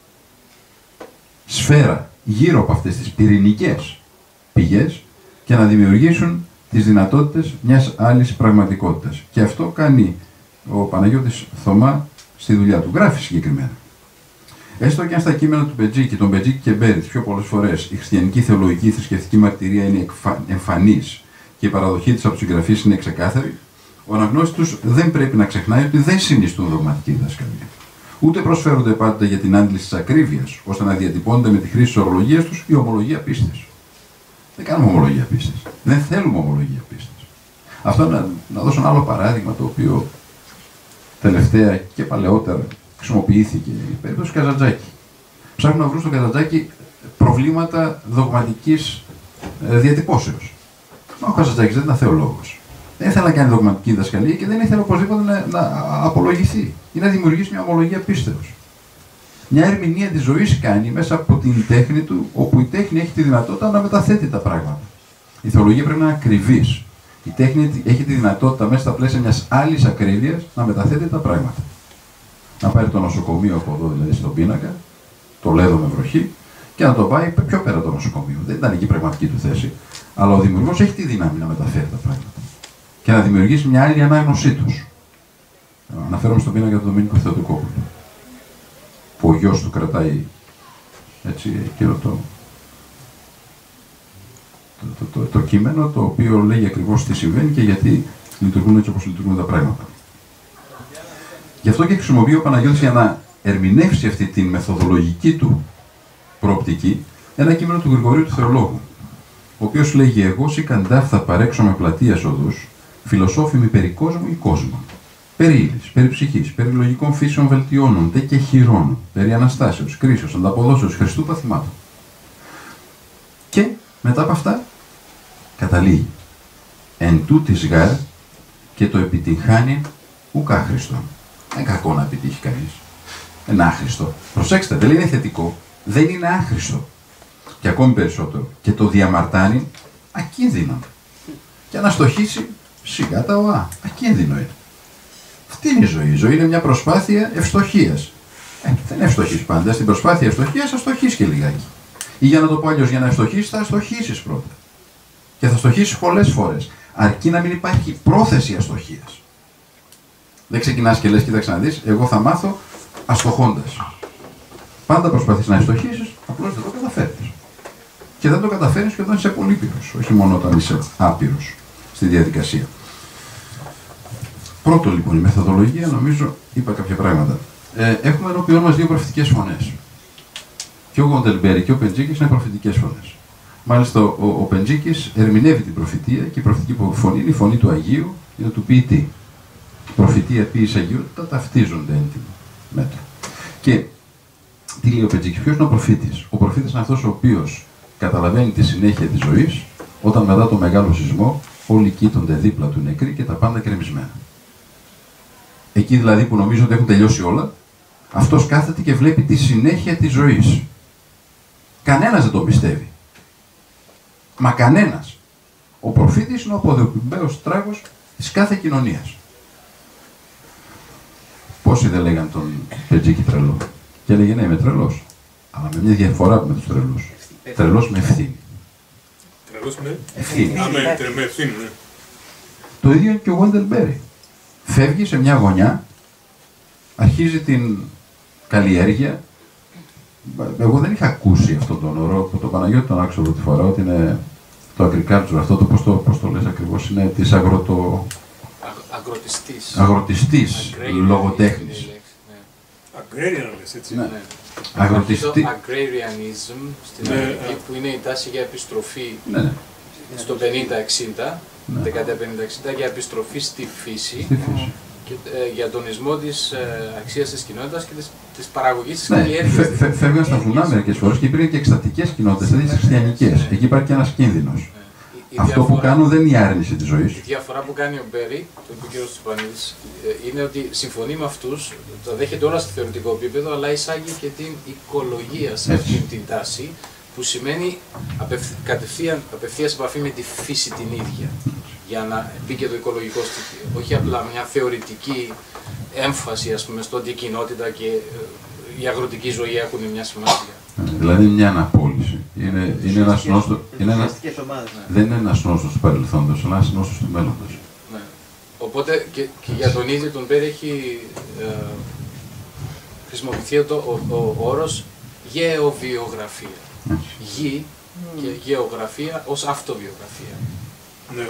σφαίρα γύρω από αυτές τις πυρηνικές πηγές και να δημιουργήσουν τις δυνατότητες μιας άλλης πραγματικότητας. Και αυτό κάνει ο Παναγιώτης Θωμά στη δουλειά του. Γράφει συγκεκριμένα. Έστω και αν στα κείμενα του Πετζίκη, τον Πετζίκη και Μπέρι, τις πιο πολλές φορές η χριστιανική θεολογική, η θρησκευτική μαρτυρία είναι εμφανής και η παραδοχή της από τους συγγραφείς είναι ξεκάθαρη, ο αναγνώστης τους δεν πρέπει να ξεχνάει ότι δεν συνιστούν δογματική διδασκαλία. Ούτε προσφέρονται πάντα για την άντληση της ακρίβειας, ώστε να διατυπώνονται με τη χρήση της ορολογίας τους η ομολογία πίστης. Δεν κάνουμε ομολογία πίστης. Δεν θέλουμε ομολογία πίστης. Αυτό να, να δώσω ένα άλλο παράδειγμα το οποίο τελευταία και παλαιότερα χρησιμοποιήθηκε. Η περίπτωση Καζαντζάκη. Ψάχνουν να βρουν στο Καζαντζάκη προβλήματα δογματικής ε, διατυπώσεως. Μα ο Καζαντζάκης δεν ήταν θεολόγος. Δεν ήθελε να κάνει δογματική διδασκαλία και δεν ήθελε οπωσδήποτε να, να απολογηθεί ή να δημιουργήσει μια ομολογία πίστεως. Μια ερμηνεία της ζωής κάνει μέσα από την τέχνη του, όπου η τέχνη έχει τη δυνατότητα να μεταθέτει τα πράγματα. Η θεολογία πρέπει να είναι ακριβής. Η τέχνη έχει τη δυνατότητα μέσα στα πλαίσια μιας άλλης ακρίβειας να μεταθέτει τα πράγματα. να πάρει το νοσοκομείο από εδώ, δηλαδή στον πίνακα, το Λέδο με βροχή, και να το πάει πιο πέρα το νοσοκομείο. Δεν ήταν εκεί η πραγματική του θέση, αλλά ο δημιουργός έχει τη δύναμη να μεταφέρει τα πράγματα και να δημιουργήσει μια άλλη ανάγνωσή τους. Αναφέρομαι στον πίνακα του Δομήνικου Θεοτοκόπουλου, που ο γιος του κρατάει έτσι, εκείνο το, το, το, το, το κείμενο, το οποίο λέει ακριβώς τι συμβαίνει και γιατί λειτουργούν έτσι όπως λειτουργούν τα πράγματα. Γι' αυτό και χρησιμοποιεί ο Παναγιώτης για να ερμηνεύσει αυτή τη μεθοδολογική του προοπτική ένα κείμενο του Γρηγορίου του Θεολόγου, ο οποίος λέγει: «Εγώ σηκαντάφ θα παρέξω με πλατείας οδούς, φιλοσόφημοι περί κόσμου ή κόσμων, περί ύλης, περί ψυχής, περί λογικών φύσεων βελτιώνων, τε και χειρών, περί αναστάσεως, κρίσεως, ανταποδόσεως, Χριστού παθημάτων». Και μετά από αυτά καταλήγει: «Εν τούτης γάρ και το επιτυγχάνει ουκ άχρηστο». Δεν είναι κακό να επιτύχει κανείς. Είναι άχρηστο. Προσέξτε, δεν είναι θετικό, δεν είναι άχρηστο. Και ακόμη περισσότερο, και το διαμαρτάνει ακίνδυνο. Και να στοχίσει σιγά τα οά. Ακίνδυνο είναι. Αυτή είναι η ζωή. Η ζωή είναι μια προσπάθεια ευστοχίας. Ε, δεν ευστοχείς πάντα. Στην προσπάθεια ευστοχίας θα στοχίσεις και λιγάκι. Ή για να το πω αλλιώς, για να ευστοχίσεις θα αστοχίσεις πρώτα. Και θα στοχίσεις πολλές φορές. Αρκεί να μην υπάρχει πρόθεση αστοχίας. Δεν ξεκινάς και λες, κοίταξε να δεις, εγώ θα μάθω αστοχώντας. Πάντα προσπαθείς να ευστοχίσεις, απλώς δεν το καταφέρνεις. Και δεν το καταφέρνεις και όταν είσαι πολύπειρος, όχι μόνο όταν είσαι άπειρος στη διαδικασία. Πρώτο λοιπόν, η μεθοδολογία, νομίζω είπα κάποια πράγματα. Ε, έχουμε ενώπιόν μας δύο προφητικές φωνές. Και ο Γοντελμπέρι και ο Πεντζίκης είναι προφητικές φωνές. Μάλιστα, ο, ο Πεντζίκης ερμηνεύει την προφητεία και η προφητική φωνή είναι η φωνή του Αγίου, είναι του ποιητή. Προφητεία, ποίηση, αγιότητα ταυτίζονται έντιμα μέτρα. Και τι λέει ο Πεντζίκης, ποιος είναι ο προφήτης? Ο προφήτης είναι αυτός ο οποίος καταλαβαίνει τη συνέχεια της ζωής, όταν μετά το μεγάλο σεισμό όλοι κοίτονται δίπλα του νεκροί και τα πάντα κρεμισμένα. Εκεί δηλαδή που νομίζω ότι έχουν τελειώσει όλα, αυτός κάθεται και βλέπει τη συνέχεια της ζωής. Κανένας δεν το πιστεύει. Μα κανένας. Ο προφήτης είναι ο αποδεικμένος τράγος της κάθε κοινωνίας. Πόσοι δεν λέγαν τον Πεντζίκη τρελό? Και έλεγε ναι, είμαι τρελός. Αλλά με μια διαφορά με τους τρελούς. Τρελός με ευθύνη. Τρελός με ευθύνη. Α, με ευθύνη, ναι. Το ίδιο είναι και ο Γουέντελμπέρι. Φεύγει σε μια γωνιά, αρχίζει την καλλιέργεια. Εγώ δεν είχα ακούσει αυτόν τον όρο, από τον Παναγιώτη τον άκουσα πρώτη φορά, ότι είναι το agriculture, αυτό το πώς το, πώς το λες ακριβώς, είναι της αγροτο... Αγροτιστής. Αγροτιστής, λογοτέχνης. Agrarian λες, έτσι. Ναι. Αγροτιστή. Το agrarianism στην ναι, Αμερική, που είναι η τάση για επιστροφή ναι, ναι. στο πενήντα εξήντα, Ναι. δεκαετία πενήντα εξήντα, για επιστροφή στη φύση, Στη φύση. και ε, για τονισμό της ε, αξίας της κοινότητας και της, της παραγωγής της Ναι, καλλιέργειας. φε, φε, φεύγαν στα βουνά μερικές φορές και υπήρχαν και εκστατικές κοινότητες, δηλαδή χριστιανικές. Ναι. Εκεί υπάρχει και ένας κίνδυνος. Ναι. Η, η Αυτό διαφορά, που κάνουν δεν είναι η άρνηση της ζωής. Η διαφορά που κάνει ο Μπέρι, το είπε ο κ. Τσουπανίδης, είναι ότι συμφωνεί με αυτούς, τα δέχεται όλα στο θεωρητικό επίπεδο, αλλά εισάγει και την οικολογία σε Έτσι. αυτήν την τάση, που σημαίνει απευθ, κατευθείαν, απευθείας επαφή με τη φύση την ίδια, για να μπει και το οικολογικό στοιχείο. Όχι απλά μια θεωρητική έμφαση, ας πούμε, στο ότι η κοινότητα και η αγροτική ζωή έχουν μια σημασία. Δηλαδή μια αναπόλυση. Είναι, είναι ένας νόστος, είναι ένα, δεν είναι ένας νόστος του παρελθόντος, αλλά ένας νόστος του μέλλοντος. Ναι. Οπότε και, και για τον ίδιο τον Μπέρι έχει ε, χρησιμοποιηθεί το, ο, ο, ο όρος γεωβιογραφία. Γη και γεωγραφία ως αυτοβιογραφία. Ναι.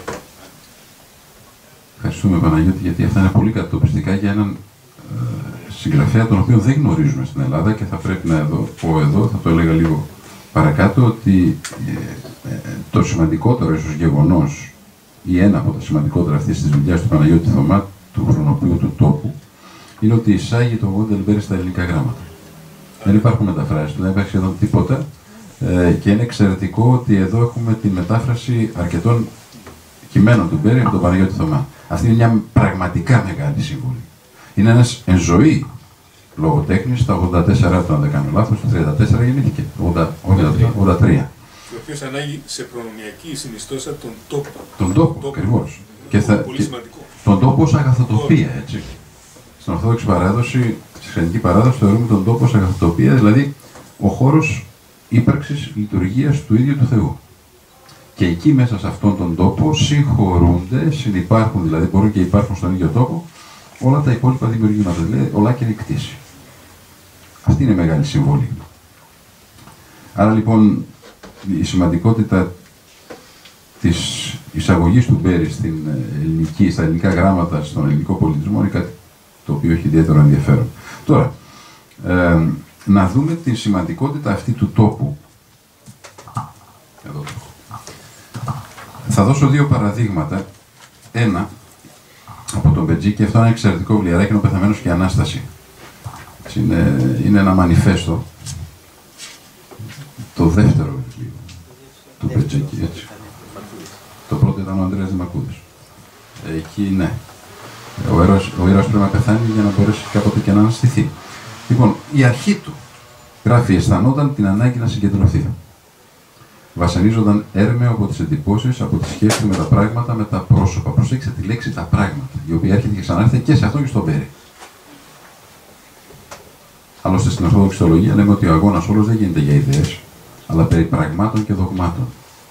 Ευχαριστούμε Παναγιώτη, γιατί αυτά είναι πολύ κατοπιστικά για έναν ε, συγγραφέα τον οποίο δεν γνωρίζουμε στην Ελλάδα και θα πρέπει να εδώ, πω εδώ, θα το έλεγα λίγο παρακάτω, ότι ε, ε, το σημαντικότερο ίσως γεγονός ή ένα από τα σημαντικότερα αυτής της δουλειάς του Παναγιώτη Θωμά, του χρονοποιού του τόπου, είναι ότι εισάγει τον Γοντελμπέρι στα ελληνικά γράμματα. Δεν υπάρχουν μεταφράσεις του, δεν υπάρχει σχεδόν τίποτα ε, και είναι εξαιρετικό ότι εδώ έχουμε τη μετάφραση αρκετών κειμένων του Μπέρι από τον Παναγιώτη Θωμά. Αυτή είναι μια πραγματικά μεγάλη σύμβολη. Είναι ένας εν ζωή λογοτέχνης, τα ογδόντα τέσσερα, αν δεν κάνω λάθος, το τριάντα τέσσερα γεννήθηκε, ογδόντα τρία. Ο οποίος ανάγει σε προνομιακή συνιστόσα τον τόπο. Τον τόπο, ακριβώς. Και θα, πολύ και σημαντικό. τον τόπο ως αγαθοτοπία, έτσι. Στην Ορθόδοξη παράδοση στη χριστιανική παράδοση θεωρούμε τον τόπο ως αγαθοτοπία, δηλαδή ο χώρος ύπαρξης λειτουργίας του ίδιου του Θεού. Και εκεί μέσα σε αυτόν τον τόπο συγχωρούνται, συνυπάρχουν, δηλαδή μπορούν και υπάρχουν στον ίδιο τόπο, όλα τα υπόλοιπα δημιουργήματα, δηλαδή ολάκερη κτήση. Αυτή είναι η μεγάλη συμβολή. Άρα λοιπόν η σημαντικότητα της εισαγωγής του Μπέρι στην ελληνική, στα ελληνικά γράμματα, στον ελληνικό πολιτισμό είναι κάτι το οποίο έχει ιδιαίτερο ενδιαφέρον. Τώρα, ε, να δούμε τη σημαντικότητα αυτή του τόπου. Εδώ. Θα δώσω δύο παραδείγματα. Ένα από τον Μπετζίκη, αυτό είναι ένα εξαιρετικό βιβλιαράκι, είναι ο Πεθαμένος και η Ανάσταση. Είναι, είναι ένα μανιφέστο. Το δεύτερο βιβλίο του Μπετζίκη, έτσι. Το πρώτο ήταν ο Ανδρέας Δημακούδης. Εκεί, ναι. Ο ήρωας, ο ήρωας πρέπει να πεθάνει για να μπορέσει κάποτε και να αναστηθεί. Λοιπόν, η αρχή του γράφει: αισθανόταν την ανάγκη να συγκεντρωθεί. Βασανίζονταν έρμεο από τις εντυπώσεις, από τη σχέση του με τα πράγματα, με τα πρόσωπα. Προσέξτε τη λέξη τα πράγματα, η οποία έρχεται και ξανάρθει και σε αυτό και στον Μπέρι. Άλλωστε στην Ορθόδοξη Θεολογία λέμε ότι ο αγώνας όλος δεν γίνεται για ιδέες, αλλά περί πραγμάτων και δογμάτων.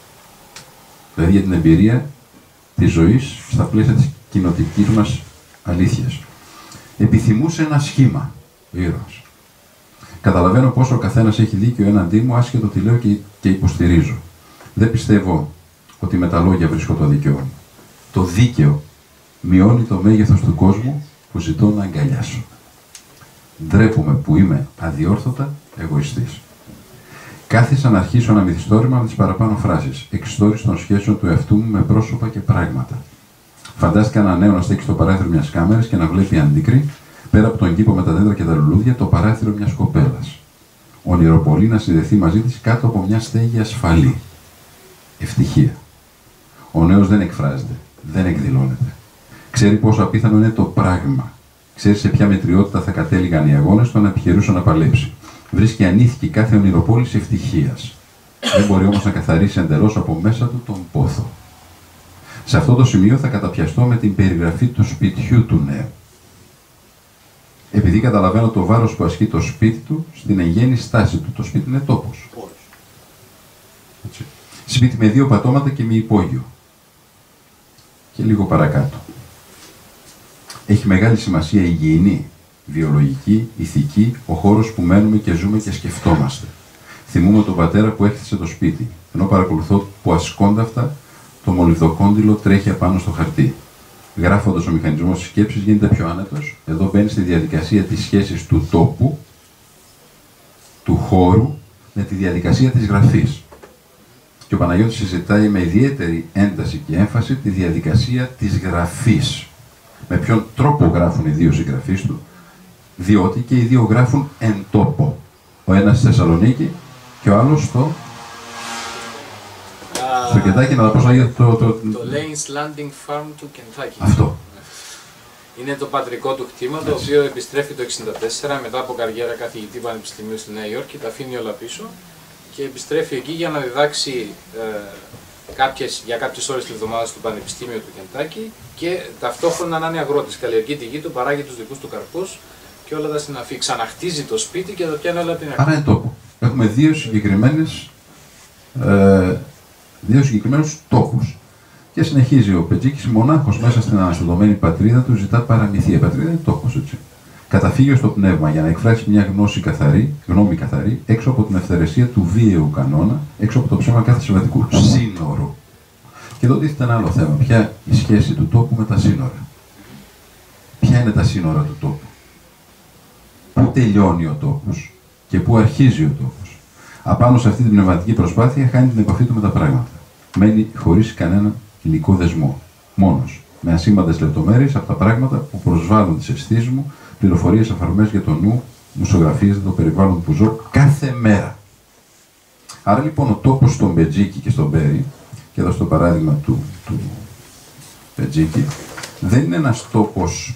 Δηλαδή για την εμπειρία της ζωής στα πλαίσια της κοινοτικής μας αλήθειας. Επιθυμούσε ένα σχήμα, ο ήρωας. Καταλαβαίνω πόσο ο καθένας έχει δίκιο έναντί μου, άσχετο τι λέω και, και υποστηρίζω. Δεν πιστεύω ότι με τα λόγια βρίσκω το δίκαιο μου. Το δίκαιο μειώνει το μέγεθος του κόσμου που ζητώ να αγκαλιάσω. Ντρέπομαι που είμαι αδιόρθωτα εγωιστής. Κάθισα να αρχίσω ένα μυθιστόρημα με τις παραπάνω φράσεις. Εξιστόρηση των σχέσεων του εαυτού μου με πρόσωπα και πράγματα. Φαντάστηκα ένα νέο να στέκει στο παράθυρο μιας κάμερας και να βλέπει αντίκρι, πέρα από τον κήπο με τα δέντρα και τα λουλούδια, το παράθυρο μιας κοπέλας. Ονειροπολή να συνδεθεί μαζί της κάτω από μια στέγη ασφαλή. Ευτυχία. Ο νέος δεν εκφράζεται, δεν εκδηλώνεται. Ξέρει πόσο απίθανο είναι το πράγμα. Ξέρει σε ποια μετριότητα θα κατέληγαν οι αγώνες του αν επιχειρούσε να παλέψει. Βρίσκει ανήθικη κάθε ονειροπόληση ευτυχίας. Δεν μπορεί όμως να καθαρίσει εντελώς από μέσα του τον πόθο. Σε αυτό το σημείο θα καταπιαστώ με την περιγραφή του σπιτιού του νέου. Επειδή καταλαβαίνω το βάρος που ασκεί το σπίτι του στην εγγένη στάση του. Το σπίτι είναι τόπος. Έτσι. Σπίτι με δύο πατώματα και με υπόγειο. Και λίγο παρακάτω. Έχει μεγάλη σημασία η υγιεινή, βιολογική, ηθική, ο χώρος που μένουμε και ζούμε και σκεφτόμαστε. Θυμούμαι τον πατέρα που έκτισε το σπίτι, ενώ παρακολουθώ που ασκόνταυτα το μολυβδοκόντυλο τρέχει απάνω στο χαρτί. Γράφοντας ο μηχανισμός της σκέψης γίνεται πιο άνετος. Εδώ μπαίνει στη διαδικασία της σχέσης του τόπου, του χώρου, με τη διαδικασία της γραφής. Και ο Παναγιώτης συζητάει με ιδιαίτερη ένταση και έμφαση τη διαδικασία της γραφής. Με ποιον τρόπο γράφουν οι δύο συγγραφείς του, διότι και οι δύο γράφουν εν τόπο. Ο ένας στη Θεσσαλονίκη και ο άλλος στο... Uh, στο Κεντάκι, να τα πω σαν το... Το, το... το Lane's Landing Farm του Κεντάκι. Αυτό. Είναι το πατρικό του κτήμα, το Έτσι. οποίο επιστρέφει το χίλια εννιακόσια εξήντα τέσσερα μετά από καριέρα καθηγητή πανεπιστημίου στη Νέα Υόρκη, τα αφήνει όλα πίσω και επιστρέφει εκεί για να διδάξει ε, κάποιες, για κάποιες ώρες τη εβδομάδα στο Πανεπιστήμιο του Κεντάκι και ταυτόχρονα να είναι αγρότης. Καλλιεργεί τη γη του, παράγει τους δικούς του καρπούς και όλα τα συναφή. Ξαναχτίζει το σπίτι και το πιάνει όλα την αρχή. Άρα είναι τόπο. Έχουμε δύο συγκεκριμένες, ε, δύο συγκεκριμένους τόπους. Και συνεχίζει ο Πετζίκης μονάχος μέσα στην αναστατωμένη πατρίδα του, ζητά παραμυθία. Η πατρίδα είναι τόπος, έτσι. Καταφύγιο στο πνεύμα για να εκφράσει μια γνώση καθαρή, γνώμη καθαρή, έξω από την ευθερεσία του βίαιου κανόνα, έξω από το ψέμα κάθε συμβατικού σύνορου. Και εδώ τίθεται ένα άλλο θέμα. Ποια η σχέση του τόπου με τα σύνορα. Ποια είναι τα σύνορα του τόπου. Πού τελειώνει ο τόπος και πού αρχίζει ο τόπος. Απάνω σε αυτή την πνευματική προσπάθεια χάνει την επαφή του με τα πράγματα. Μένει χωρίς κανένα υλικό δεσμό. Μόνος. Με ασήμαντες λεπτομέρειες από τα πράγματα που προσβάλλουν τις αισθήσεις μου, πληροφορίες αφορμές για το νου, μουσογραφίες για το περιβάλλον που ζω κάθε μέρα. Άρα λοιπόν ο τόπος στον Μπετζίκη και στον Μπέρι, και εδώ στο παράδειγμα του, του Μπετζίκη, δεν είναι ένας τόπος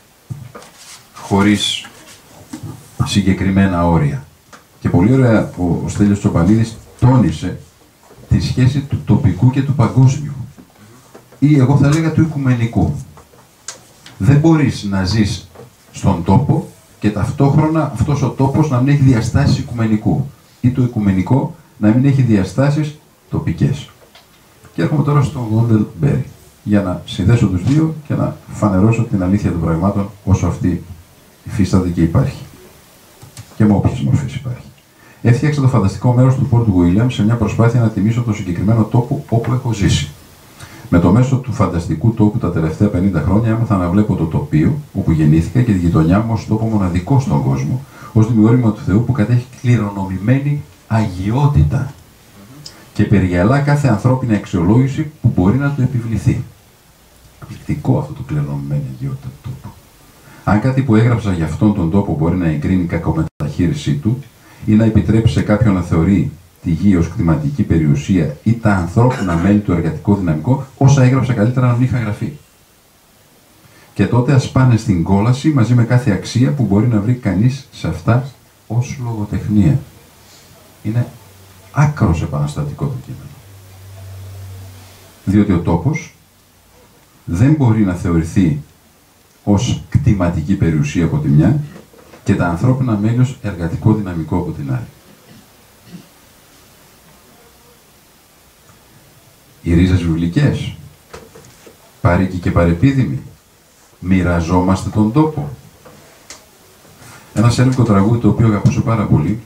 χωρίς συγκεκριμένα όρια. Και πολύ ωραία ο, ο Στέλιος Τσοπανίδης τόνισε τη σχέση του τοπικού και του παγκόσμιου. Ή εγώ θα έλεγα του οικουμενικού. Δεν μπορείς να ζεις στον τόπο και και ταυτόχρονα αυτός ο τόπος να μην έχει διαστάσεις οικουμενικού ή το οικουμενικό να μην έχει διαστάσεις τοπικές. Και έρχομαι τώρα στο Γόντελ Μπέρι για να συνδέσω τους δύο και να φανερώσω την αλήθεια των πραγμάτων όσο αυτή υφίσταται και υπάρχει. Και με όποιες μορφές υπάρχει. Έφτιαξα το φανταστικό μέρος του Πόρτ Γουίλιαμ σε μια προσπάθεια να τιμήσω το συγκεκριμένο τόπο όπου έχω ζήσει. Με το μέσο του φανταστικού τόπου τα τελευταία πενήντα χρόνια έμαθα να βλέπω το τοπίο όπου γεννήθηκα και τη γειτονιά μου ως τόπο μοναδικό στον κόσμο, ως δημιούργημα του Θεού που κατέχει κληρονομημένη αγιότητα και περιελά κάθε ανθρώπινη αξιολόγηση που μπορεί να του επιβληθεί. Εκπληκτικό αυτό το κληρονομημένη αγιότητα του τόπου. Αν κάτι που έγραψα για αυτόν τον τόπο μπορεί να εγκρίνει κακομεταχείρισή του ή να επιτρέψει σε κάποιον να θεωρεί τη γη ως κτηματική περιουσία ή τα ανθρώπινα μέλη του εργατικό δυναμικό, όσα έγραψα καλύτερα να μην είχα γραφεί. Και τότε ας πάνε στην κόλαση μαζί με κάθε αξία που μπορεί να βρει κανείς σε αυτά ως λογοτεχνία. Είναι άκρος επαναστατικό το κείμενο. Διότι ο τόπος δεν μπορεί να θεωρηθεί ως κτηματική περιουσία από τη μια και τα ανθρώπινα μέλη ως εργατικό δυναμικό από την άλλη. Οι ρίζες βιβλικές, παροίκη και παρεπίδημοι, μοιραζόμαστε τον τόπο. Ένα σέλβικο τραγούδι το οποίο αγαπούσα πάρα πολύ,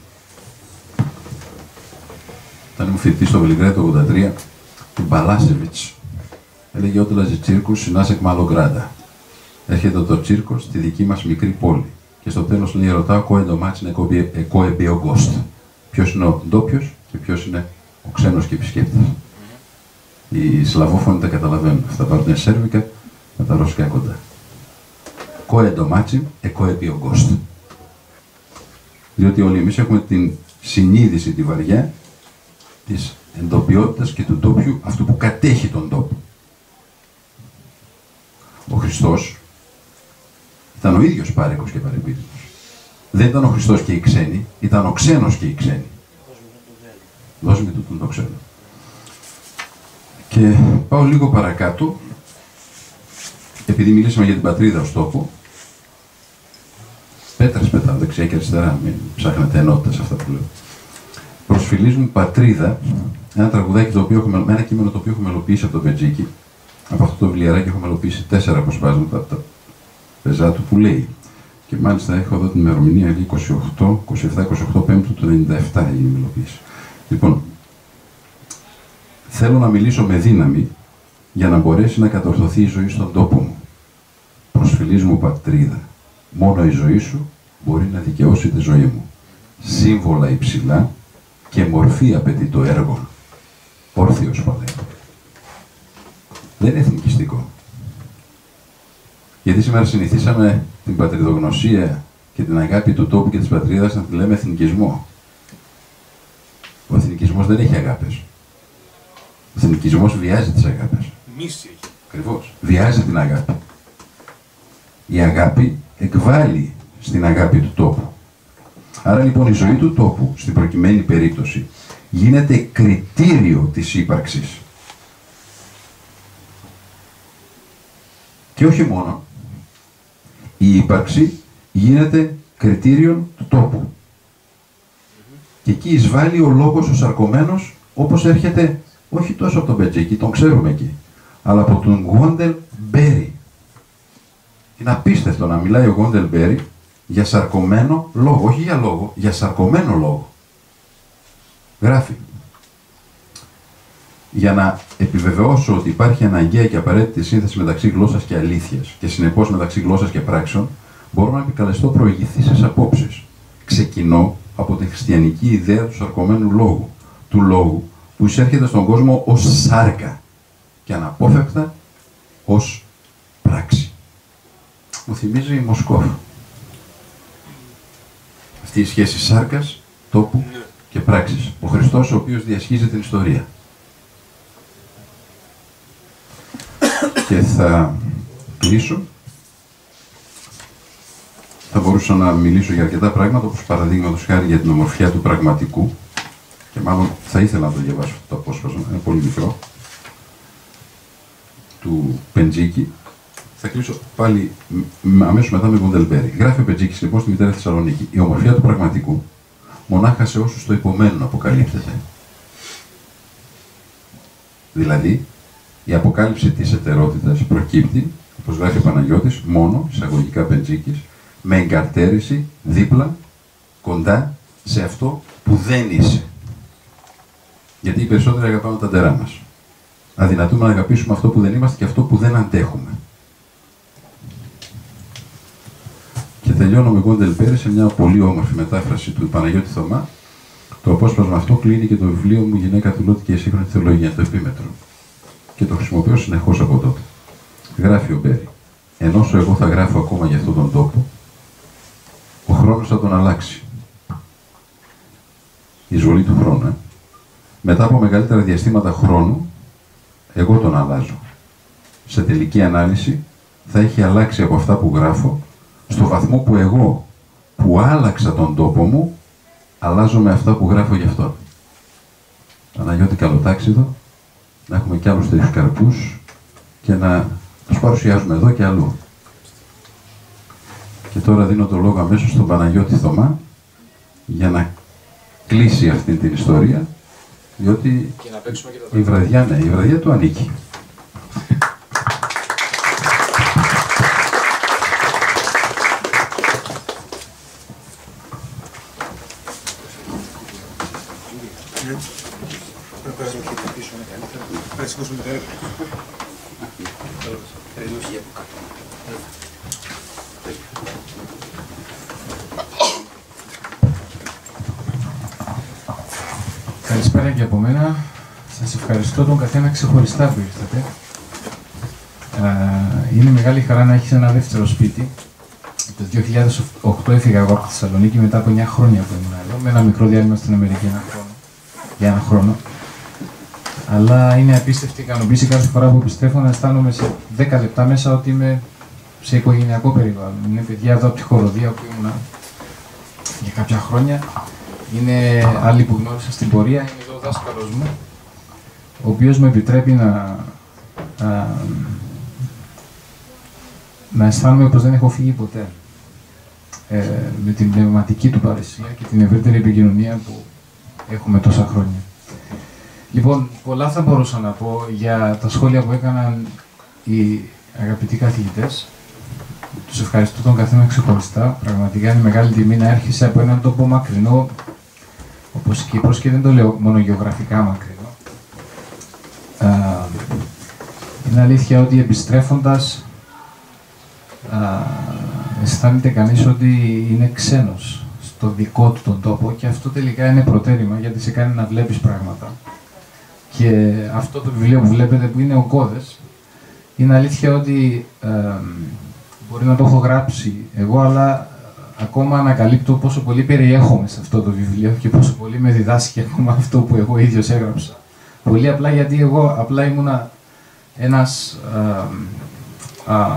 όταν ήμουν φοιτητής στο Βελιγράδι το ογδόντα τρία, του Μπαλάσεβιτς. Έλεγε «Ότελαζε τσίρκους συνάσεκ μαλογκράντα». Έρχεται το τσίρκο στη δική μας μικρή πόλη. Και στο τέλος λέει, ρωτάω, «Κόε ντομάτσι εκό εμπιογκόστ». Ποιος είναι ο ντόπιος και ποιος είναι ο ξένος και επισκέπτης. Οι Σλαβόφωνοι τα καταλαβαίνουν. Αυτά πάρουν σέρβικα με τα ρώσικα κοντά. «Κόε ντομάτσι εκό εμπιογκόστ». Διότι όλοι εμείς έχουμε την συνείδηση, τη βαριά, της εντοπιότητας και του τόπιου, αυτού που κατέχει τον τόπο. Ο Χριστός ήταν ο ίδιος πάρεκος και παρεπίδημος. Δεν ήταν ο Χριστός και οι ξένοι, ήταν ο ξένος και οι ξένοι. Δώσουμε τούτον το ξένο. Και πάω λίγο παρακάτω, επειδή μιλήσαμε για την πατρίδα ως τόπο. Πέτρες πετάω δεξιά και αριστερά, μην ψάχνετε ενότητα σε αυτά που λέω. Προσφυλής μου πατρίδα, ένα τραγουδάκι το οποίο έχω, με ένα κείμενο το οποίο έχω μελοποιήσει από το Μπετζίκι. Από αυτό το βιβλιαράκι έχω μελοποιήσει τέσσερα αποσπάσματα από τα πεζά του που λέει. Και μάλιστα έχω εδώ την ημερομηνία, λέει είκοσι οκτώ, είκοσι επτά είκοσι οκτώ Πέμπτου του ενενήντα επτά έγινε η μελοποίηση. Λοιπόν, θέλω να μιλήσω με δύναμη για να μπορέσει να κατορθωθεί η ζωή στον τόπο μου. Προσφυλής μου πατρίδα, μόνο η ζωή σου μπορεί να δικαιώσει τη ζωή μου. Σύμβολα υψηλά και μορφή απαιτεί το έργο. Όρθιος παλεύω. Δεν είναι εθνικιστικό. Γιατί σήμερα συνηθίσαμε την πατριδογνωσία και την αγάπη του τόπου και της πατρίδας να τη λέμε εθνικισμό. Ο εθνικισμός δεν έχει αγάπες. Ο εθνικισμός βιάζει τις αγάπες. Μίση έχει. Ακριβώς. Βιάζει την αγάπη. Η αγάπη εκβάλλει στην αγάπη του τόπου. Άρα λοιπόν η ζωή του τόπου, στην προκειμένη περίπτωση, γίνεται κριτήριο της ύπαρξης. Και όχι μόνο, η ύπαρξη γίνεται κριτήριο του τόπου. Και εκεί εισβάλλει ο λόγος ο σαρκωμένος, όπως έρχεται όχι τόσο από τον Μπετζίκι, τον ξέρουμε εκεί, αλλά από τον Γόντελ Μπέρι. Είναι απίστευτο να μιλάει ο Γόντελ Μπέρι για σαρκωμένο λόγο, όχι για λόγο, για σαρκωμένο λόγο. Γράφει. Για να επιβεβαιώσω ότι υπάρχει αναγκαία και απαραίτητη σύνθεση μεταξύ γλώσσας και αλήθειας και συνεπώς μεταξύ γλώσσας και πράξεων, μπορώ να επικαλεστώ προηγηθήσεις απόψεις. Ξεκινώ από την χριστιανική ιδέα του σαρκωμένου λόγου, του λόγου που εισέρχεται στον κόσμο ως σάρκα και αναπόφευκτα ως πράξη. Μου θυμίζει η Μοσκόφ. Αυτή η σχέση σάρκας, τόπου και πράξης. Ο Χριστός ο οποίος διασχίζει την ιστορία. Και θα κλείσω. Θα μπορούσα να μιλήσω για αρκετά πράγματα, όπως παραδείγματος χάρη για την ομορφιά του πραγματικού. Και μάλλον θα ήθελα να το διαβάσω αυτό το απόσπασμα, είναι πολύ μικρό. Του Πεντζίκη. Θα κλείσω πάλι αμέσως μετά με Γκούντελμπέρι. Γράφει ο Πετζίκης λοιπόν στη Μητέρα Θεσσαλονίκη. Η ομορφιά του πραγματικού μονάχα σε όσους το υπομένουν αποκαλύπτεται. Δηλαδή, η αποκάλυψη της ετερότητας προκύπτει, όπως γράφει ο Παναγιώτης, μόνο, εισαγωγικά Πετζίκης, με εγκαρτέρηση δίπλα, κοντά, σε αυτό που δεν είσαι. Γιατί οι περισσότεροι αγαπάμε τα ντερά μας. Αδυνατούμε να αγαπήσουμε αυτό που δεν είμαστε και αυτό που δεν αντέχουμε. Και τελειώνω με Γκούντελμπέρι σε μια πολύ όμορφη μετάφραση του Παναγιώτη Θωμά. Το απόσπασμα αυτό κλείνει και το βιβλίο μου «Γυναίκα Τουλώτη και η σύγχρονη θεολογία», το επίμετρο. Και το χρησιμοποιώ συνεχώς από τότε. Γράφει ο Μπέρι. Ενώ εγώ θα γράφω ακόμα για αυτόν τον τόπο, ο χρόνος θα τον αλλάξει. Η ζωή του χρόνου. Ε. Μετά από μεγαλύτερα διαστήματα χρόνου, εγώ τον αλλάζω. Σε τελική ανάλυση, θα έχει αλλάξει από αυτά που γράφω, στο βαθμό που εγώ, που άλλαξα τον τόπο μου, αλλάζω με αυτά που γράφω γι' αυτό. Παναγιώτη, καλό τάξιδο, να έχουμε κι άλλους τρεις καρπούς και να τους παρουσιάζουμε εδώ και αλλού. Και τώρα δίνω το λόγο αμέσως στον Παναγιώτη Θωμά για να κλείσει αυτή την ιστορία, διότι και να παίξουμε και τα η βραδιά, ναι, η βραδιά του ανήκει. Καλησπέρα και από μένα. Σας ευχαριστώ τον καθένα ξεχωριστά που ήρθατε. Είναι μεγάλη χαρά να έχεις ένα δεύτερο σπίτι. Το δύο χιλιάδες οκτώ έφυγα εγώ από τη Θεσσαλονίκη μετά από εννιά χρόνια που ήμουν εδώ, με ένα μικρό διάλειμμα στην Αμερική ένα χρόνο, για ένα χρόνο. Αλλά είναι απίστευτη ικανοποίηση κάθε φορά που επιστρέφω να αισθάνομαι σε δέκα λεπτά μέσα ότι είμαι σε οικογενειακό περιβάλλον. Είναι παιδιά εδώ από τη χοροδία που ήμουν για κάποια χρόνια. Είναι άλλοι που γνώρισα στην πορεία. Είναι εδώ ο δάσκαλος μου, ο οποίος μου επιτρέπει να, α, να αισθάνομαι πως δεν έχω φύγει ποτέ. Ε, με την πνευματική του παρουσία και την ευρύτερη επικοινωνία που έχουμε τόσα χρόνια. Λοιπόν, πολλά θα μπορούσα να πω για τα σχόλια που έκαναν οι αγαπητοί καθηγητές. Τους ευχαριστώ τον καθένα ξεχωριστά. Πραγματικά είναι μεγάλη τιμή να έρχεσαι από έναν τόπο μακρινό, όπως η Κύπρος, και δεν το λέω μόνο γεωγραφικά μακρινό. Α, είναι αλήθεια ότι επιστρέφοντας α, αισθάνεται κανείς ότι είναι ξένος στο δικό του τον τόπο, και αυτό τελικά είναι προτέρημα, γιατί σε κάνει να βλέπεις πράγματα. Και αυτό το βιβλίο που βλέπετε, που είναι ο Κώδες, είναι αλήθεια ότι ε, μπορεί να το έχω γράψει εγώ, αλλά ακόμα ανακαλύπτω πόσο πολύ περιέχομαι σε αυτό το βιβλίο και πόσο πολύ με διδάσκει ακόμα αυτό που εγώ ίδιος έγραψα. Πολύ απλά γιατί εγώ απλά ήμουνα ένας α, α,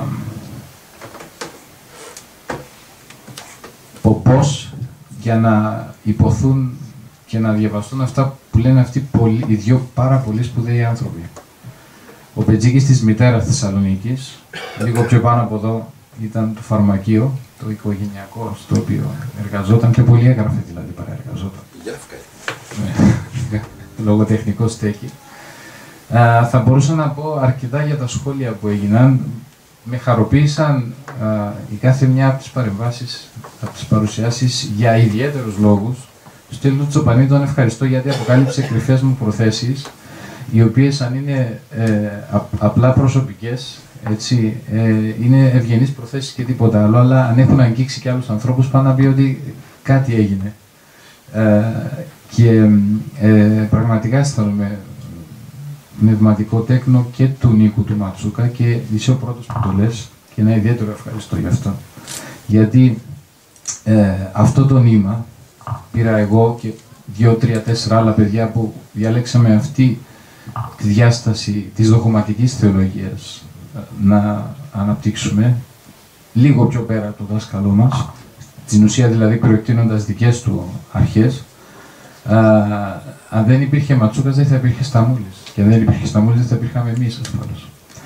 ποπός για να υποθούν και να διαβαστούν αυτά που λένε αυτοί πολλοί, οι δυο πάρα πολύ σπουδαίοι άνθρωποι. Ο Πετζίκης της Μητέρας Θεσσαλονίκης, λίγο πιο πάνω από εδώ, ήταν το φαρμακείο, το οικογενειακό, στο οποίο εργαζόταν, και πολύ έγραφε δηλαδή, παραεργαζόταν. Ναι, λογοτεχνικό στέκει. Α, θα μπορούσα να πω αρκετά για τα σχόλια που έγιναν. Με χαροποίησαν α, η κάθε μια από τις παρεμβάσεις, από τις παρουσιάσεις, για ιδιαίτερους λόγους. Στο Στέλιο Τσοπανί τον ευχαριστώ γιατί αποκάλυψε κρυφές μου προθέσεις, οι οποίες, αν είναι ε, α, απλά προσωπικές, έτσι, ε, είναι ευγενείς προθέσεις και τίποτα άλλο, αλλά αν έχουν αγγίξει και άλλους ανθρώπους, πάνε να πει ότι κάτι έγινε. Ε, και ε, πραγματικά αισθάνομαι πνευματικό τέκνο και του Νίκου του Ματσούκα, και είσαι ο πρώτος που το λες, και ένα ιδιαίτερο ευχαριστώ γι' αυτό. Γιατί ε, αυτό το νήμα πήρα εγώ και δύο, τρία, τέσσερα άλλα παιδιά που διαλέξαμε αυτή τη διάσταση της δογματικής θεολογίας να αναπτύξουμε λίγο πιο πέρα από το δάσκαλό μας, στην ουσία δηλαδή προεκτείνοντας δικές του αρχές. Α, αν δεν υπήρχε Ματσούκας, δεν θα υπήρχε Σταμούλης. Και αν δεν υπήρχε Σταμούλης, δεν θα υπήρχαμε εμείς ασφαλώς.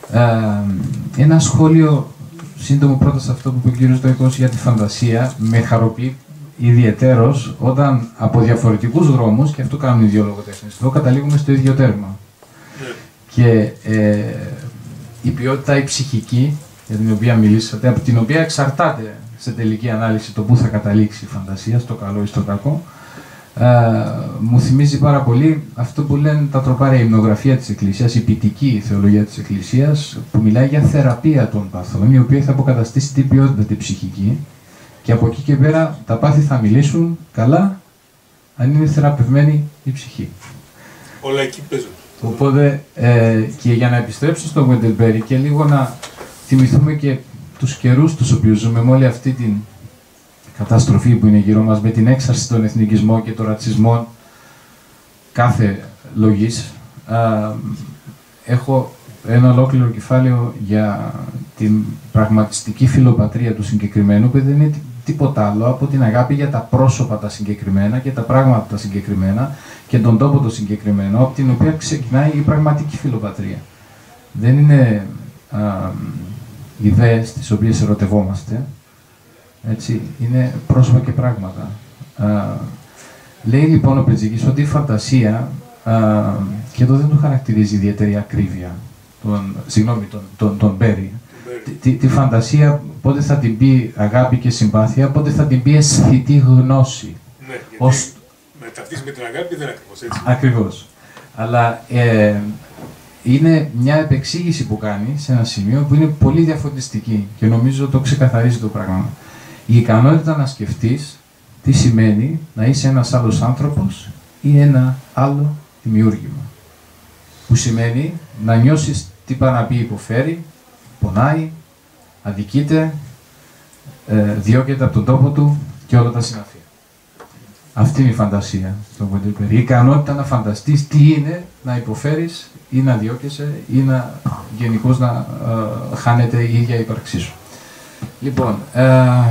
Ε, ένα σχόλιο σύντομο πρώτα σε αυτό που είπε ο κύριος Στοϊκός για τη φαντασία. Με χαροποιεί ιδιαιτέρως όταν από διαφορετικούς δρόμους, και αυτό κάνουν οι δύο λογοτέχνες, εδώ καταλήγουμε στο ίδιο τέρμα. Yeah. Και ε, η ποιότητα η ψυχική, για την οποία μιλήσατε, από την οποία εξαρτάται σε τελική ανάλυση το πού θα καταλήξει η φαντασία, στο καλό ή στο κακό, ε, μου θυμίζει πάρα πολύ αυτό που λένε τα τροπάρια, η υμνογραφία της Εκκλησίας, η ποιητική θεολογία της Εκκλησίας, που μιλάει για θεραπεία των παθών, η οποία θα αποκαταστήσει την ποιότητα την ψυχική, και από εκεί και πέρα τα πάθη θα μιλήσουν καλά αν είναι θεραπευμένη η ψυχή. Όλα εκεί παίζουν. Οπότε, ε, και για να επιστρέψω στο Γουέντελμπερι και λίγο να θυμηθούμε και τους καιρούς τους οποίους ζούμε, με όλη αυτή την καταστροφή που είναι γύρω μας, με την έξαρση των εθνικισμών και των ρατσισμών κάθε λογής. Α, έχω ένα ολόκληρο κεφάλαιο για την πραγματιστική φιλοπατρία του συγκεκριμένου, που δεν είναι τίποτα άλλο από την αγάπη για τα πρόσωπα τα συγκεκριμένα και τα πράγματα τα συγκεκριμένα και τον τόπο το συγκεκριμένο, από την οποία ξεκινάει η πραγματική φιλοπατρία. Δεν είναι α, ιδέες τις οποίες ερωτευόμαστε, έτσι, είναι πρόσωπα και πράγματα. Α, λέει λοιπόν ο Πετζίκης ότι η φαντασία, α, και εδώ δεν του χαρακτηρίζει ιδιαίτερη ακρίβεια, τον, συγγνώμη, τον, τον, τον Μπέρι, τη, τη φαντασία πότε θα την πει αγάπη και συμπάθεια, πότε θα την πει αισθητή γνώση. Ναι, γιατί ως... μεταυτίζει με την αγάπη δεν είναι ακριβώς έτσι. Ακριβώς. Αλλά ε, είναι μια επεξήγηση που κάνει σε ένα σημείο που είναι πολύ διαφωτιστική και νομίζω το ξεκαθαρίζει το πράγμα. Η ικανότητα να σκεφτείς τι σημαίνει να είσαι ένας άλλος άνθρωπος ή ένα άλλο δημιούργημα. Που σημαίνει να νιώσεις τι πάει να πει υποφέρει, πονάει, αδικείται, ε, διώκεται από τον τόπο του και όλα τα συναφή. Αυτή είναι η φαντασία στον Γουέντελμπερι. Η ικανότητα να φανταστείς τι είναι να υποφέρεις ή να διώκεσαι ή να γενικώς να ε, χάνεται η ίδια ύπαρξή σου. Λοιπόν, ε,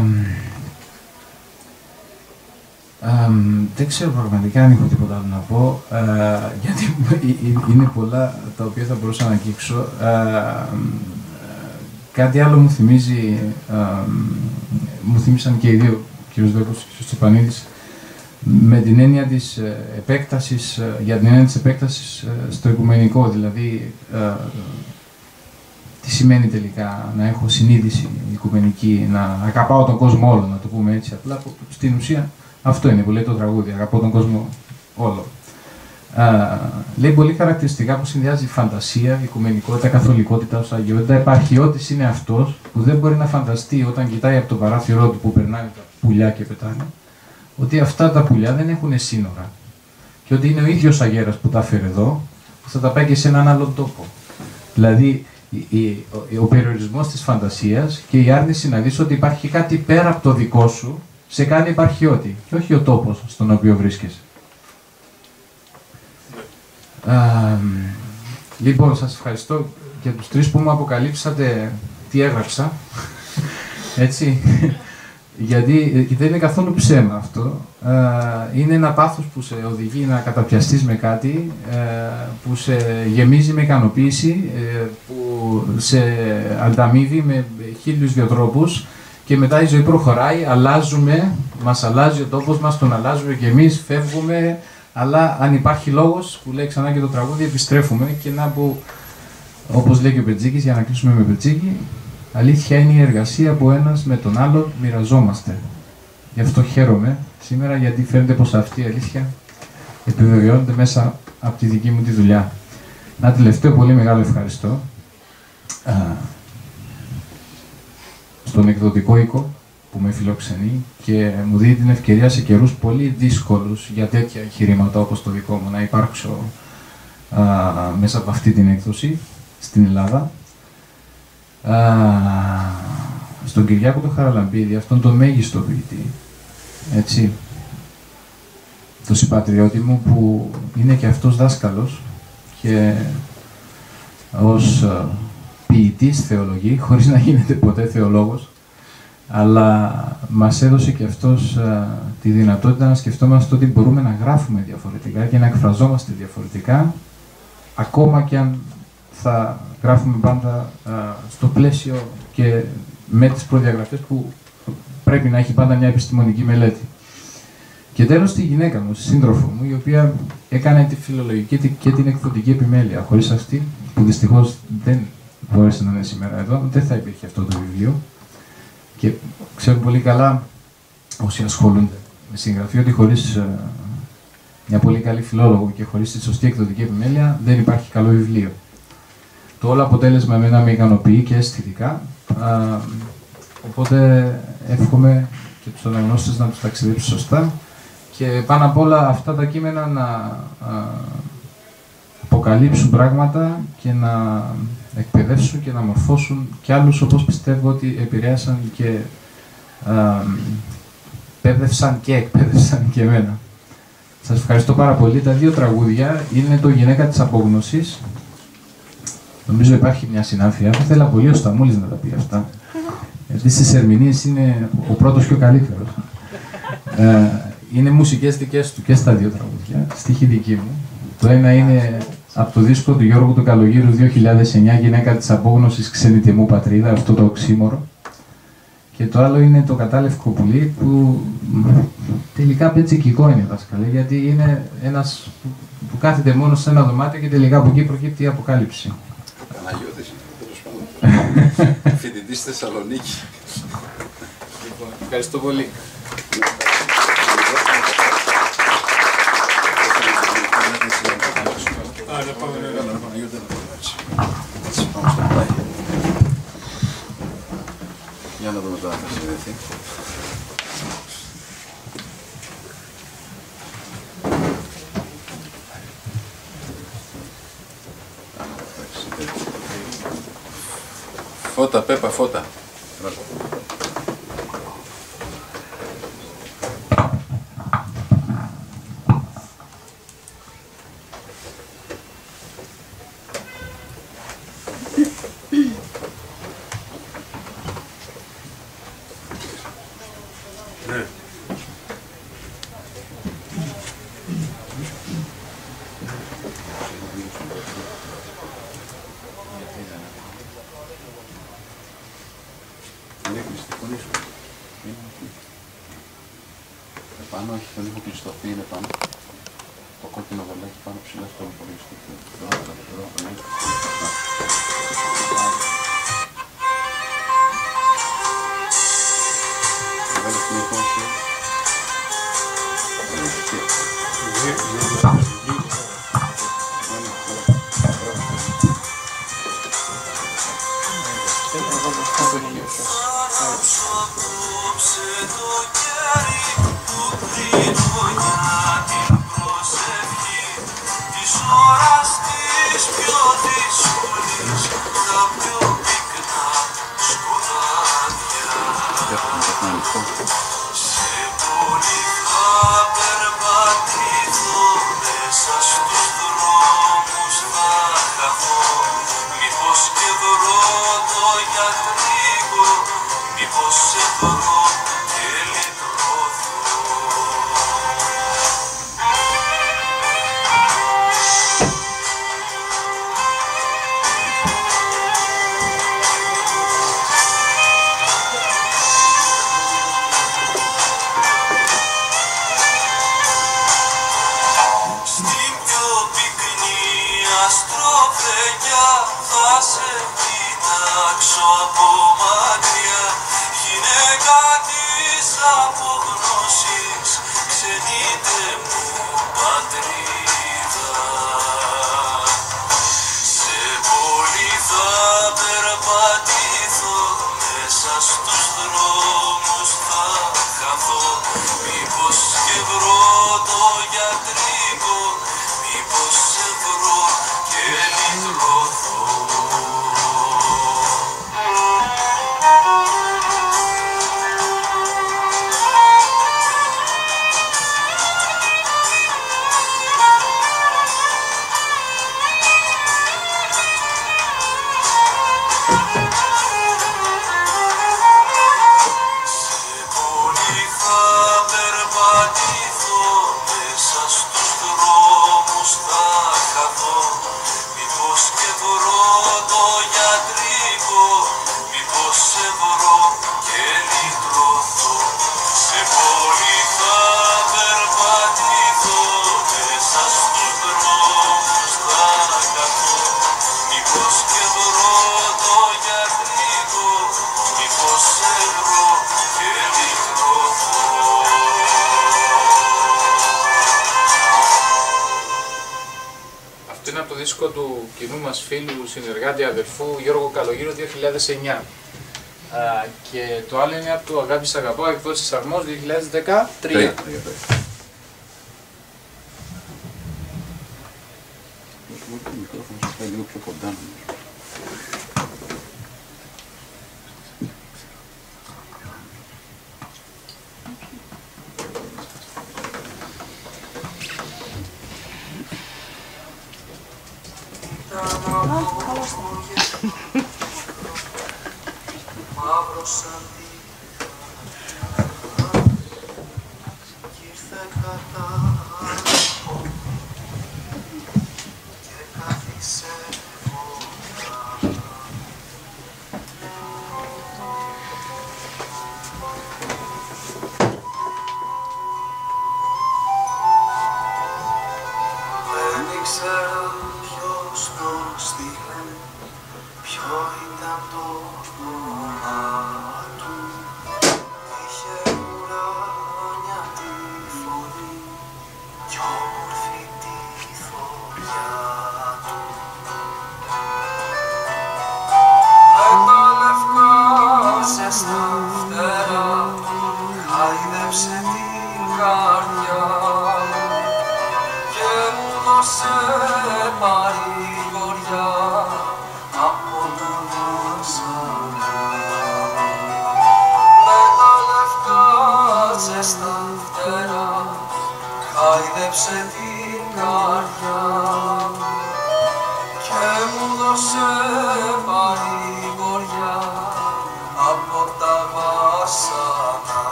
ε, δεν ξέρω πραγματικά αν έχω τίποτα άλλο να πω, ε, γιατί είναι πολλά τα οποία θα μπορούσα να αγγίξω. Ε, κάτι άλλο μου θυμίζει, ε, μου θυμίσαν και οι δύο, ο κ. Δόκος και ο Στεφανίδης, με την έννοια της επέκτασης, για την έννοια της επέκτασης στο οικουμενικό, δηλαδή ε, τι σημαίνει τελικά να έχω συνείδηση οικουμενική, να αγαπάω τον κόσμο όλο, να το πούμε έτσι απλά, στην ουσία αυτό είναι που λέει το τραγούδι, αγαπώ τον κόσμο όλο. Ε, λέει πολύ χαρακτηριστικά που συνδυάζει φαντασία, οικουμενικότητα, καθολικότητα ως αγιότητα. Επαρχιώτης είναι αυτός που δεν μπορεί να φανταστεί όταν κοιτάει από το παράθυρό του που περνάνε τα πουλιά και πετάνε, ότι αυτά τα πουλιά δεν έχουν σύνορα και ότι είναι ο ίδιος αγέρας που τα φέρει εδώ, που θα τα πάει και σε έναν άλλον τόπο. Δηλαδή, η, η, ο, ο περιορισμός της φαντασίας και η άρνηση να δεις ότι υπάρχει κάτι πέρα από το δικό σου, σε κάνει επαρχιώτη και όχι ο τόπος στον οποίο βρίσκεσαι. Α, λοιπόν, σας ευχαριστώ για τους τρεις που μου αποκαλύψατε τι έγραψα. Έτσι. Γιατί δεν είναι καθόλου ψέμα αυτό. Είναι ένα πάθος που σε οδηγεί να καταπιαστείς με κάτι, που σε γεμίζει με ικανοποίηση, που σε ανταμείβει με χίλιους δυο τρόπους και μετά η ζωή προχωράει, αλλάζουμε, μας αλλάζει ο τόπος μας, τον αλλάζουμε και εμείς, φεύγουμε, αλλά αν υπάρχει λόγος, που λέει ξανά και το τραγούδι, επιστρέφουμε και να που, όπως λέει και ο Πετζίκης, για να κλείσουμε με Πετζίκη, αλήθεια είναι η εργασία που ένας με τον άλλον μοιραζόμαστε. Γι' αυτό χαίρομαι σήμερα, γιατί φαίνεται πως αυτή η αλήθεια επιβεβαιώνεται μέσα από τη δική μου τη δουλειά. Ένα τελευταίο πολύ μεγάλο ευχαριστώ α, στον εκδοτικό οίκο που με φιλοξενεί και μου δίνει την ευκαιρία σε καιρούς πολύ δύσκολους για τέτοια εγχειρήματα όπως το δικό μου να υπάρξω α, μέσα από αυτή την έκδοση στην Ελλάδα. Uh, στον Κυριάκο τον Χαραλαμπίδη, αυτόν τον μέγιστο ποιητή, έτσι, το συμπατριώτη μου που είναι και αυτός δάσκαλος και ως uh, ποιητής θεολογεί, χωρίς να γίνεται ποτέ θεολόγος, αλλά μας έδωσε και αυτός uh, τη δυνατότητα να σκεφτόμαστε ότι μπορούμε να γράφουμε διαφορετικά και να εκφραζόμαστε διαφορετικά, ακόμα και αν θα γράφουμε πάντα α, στο πλαίσιο και με τις προδιαγραφές που πρέπει να έχει πάντα μια επιστημονική μελέτη. Και τέλος τη γυναίκα μου, τη σύντροφο μου, η οποία έκανε τη φιλολογική και την εκδοτική επιμέλεια. Χωρίς αυτή, που δυστυχώς δεν μπόρεσε να είναι σήμερα εδώ, δεν θα υπήρχε αυτό το βιβλίο. Και ξέρουν πολύ καλά όσοι ασχολούνται με συγγραφή ότι χωρίς ε, μια πολύ καλή φιλόλογο και χωρίς τη σωστή εκδοτική επιμέλεια δεν υπάρχει καλό βιβλίο. Το όλο αποτέλεσμα εμένα με ικανοποιεί και αισθητικά, α, οπότε εύχομαι και τους αναγνώστες να τους ταξιδέψουν σωστά και πάνω απ' όλα αυτά τα κείμενα να α, αποκαλύψουν πράγματα και να εκπαιδεύσουν και να μορφώσουν κι άλλους, όπως πιστεύω ότι επηρέασαν και α, εκπαίδευσαν και εκπαίδευσαν και εμένα. Σας ευχαριστώ πάρα πολύ. Τα δύο τραγούδια είναι το «Γυναίκα της Απόγνωσης». Νομίζω υπάρχει μια συνάφεια. Θα ήθελα πολύ ο Σταμούλης να τα πει αυτά. Γιατί στις ερμηνείες είναι ο πρώτος και ο καλύτερος. Ε, είναι μουσικές δικές του και στα δύο τραγούδια, στίχη δική μου. Το ένα είναι από το δίσκο του Γιώργου του Καλογύρου δύο χιλιάδες εννιά, «Γυναίκα της Απόγνωσης, ξένητη μου πατρίδα», αυτό το οξύμορο. Και το άλλο είναι το «Κατάλευκο πουλί», που τελικά πετσικικό είναι, δάσκαλε, γιατί είναι ένας που, που κάθεται μόνο σε ένα δωμάτιο και τελικά από εκεί προκύπτει η αποκάλυψη. Παναγιώτης, τέλος πάντων. Φοιτητής στη Θεσσαλονίκη. Λοιπόν, ευχαριστώ πολύ. Για να δούμε τώρα αν θα συνδεθεί. Φώτα, Πέπα, φώτα. Επάνω έχει τον ήχο κλειστοθεί, είναι πάνω. Το κόκκινο βολάκι πάνω ψηλά στο υπολογιστή. Εδώ, εδώ, εδώ, εδώ. Βάλε την εικόνα σου. δίσκο του κοινού μας φίλου, συνεργάτη, αδερφού Γιώργο Καλογύρου δύο χιλιάδες εννιά. Uh, και το άλλο είναι από το Αγάπη Σ' Αγαπάω, εκδόσεις Αρμός δύο χιλιάδες δεκατρία.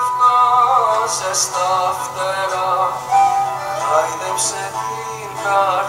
Στα φτερά, χάιδεψε την καρδιά.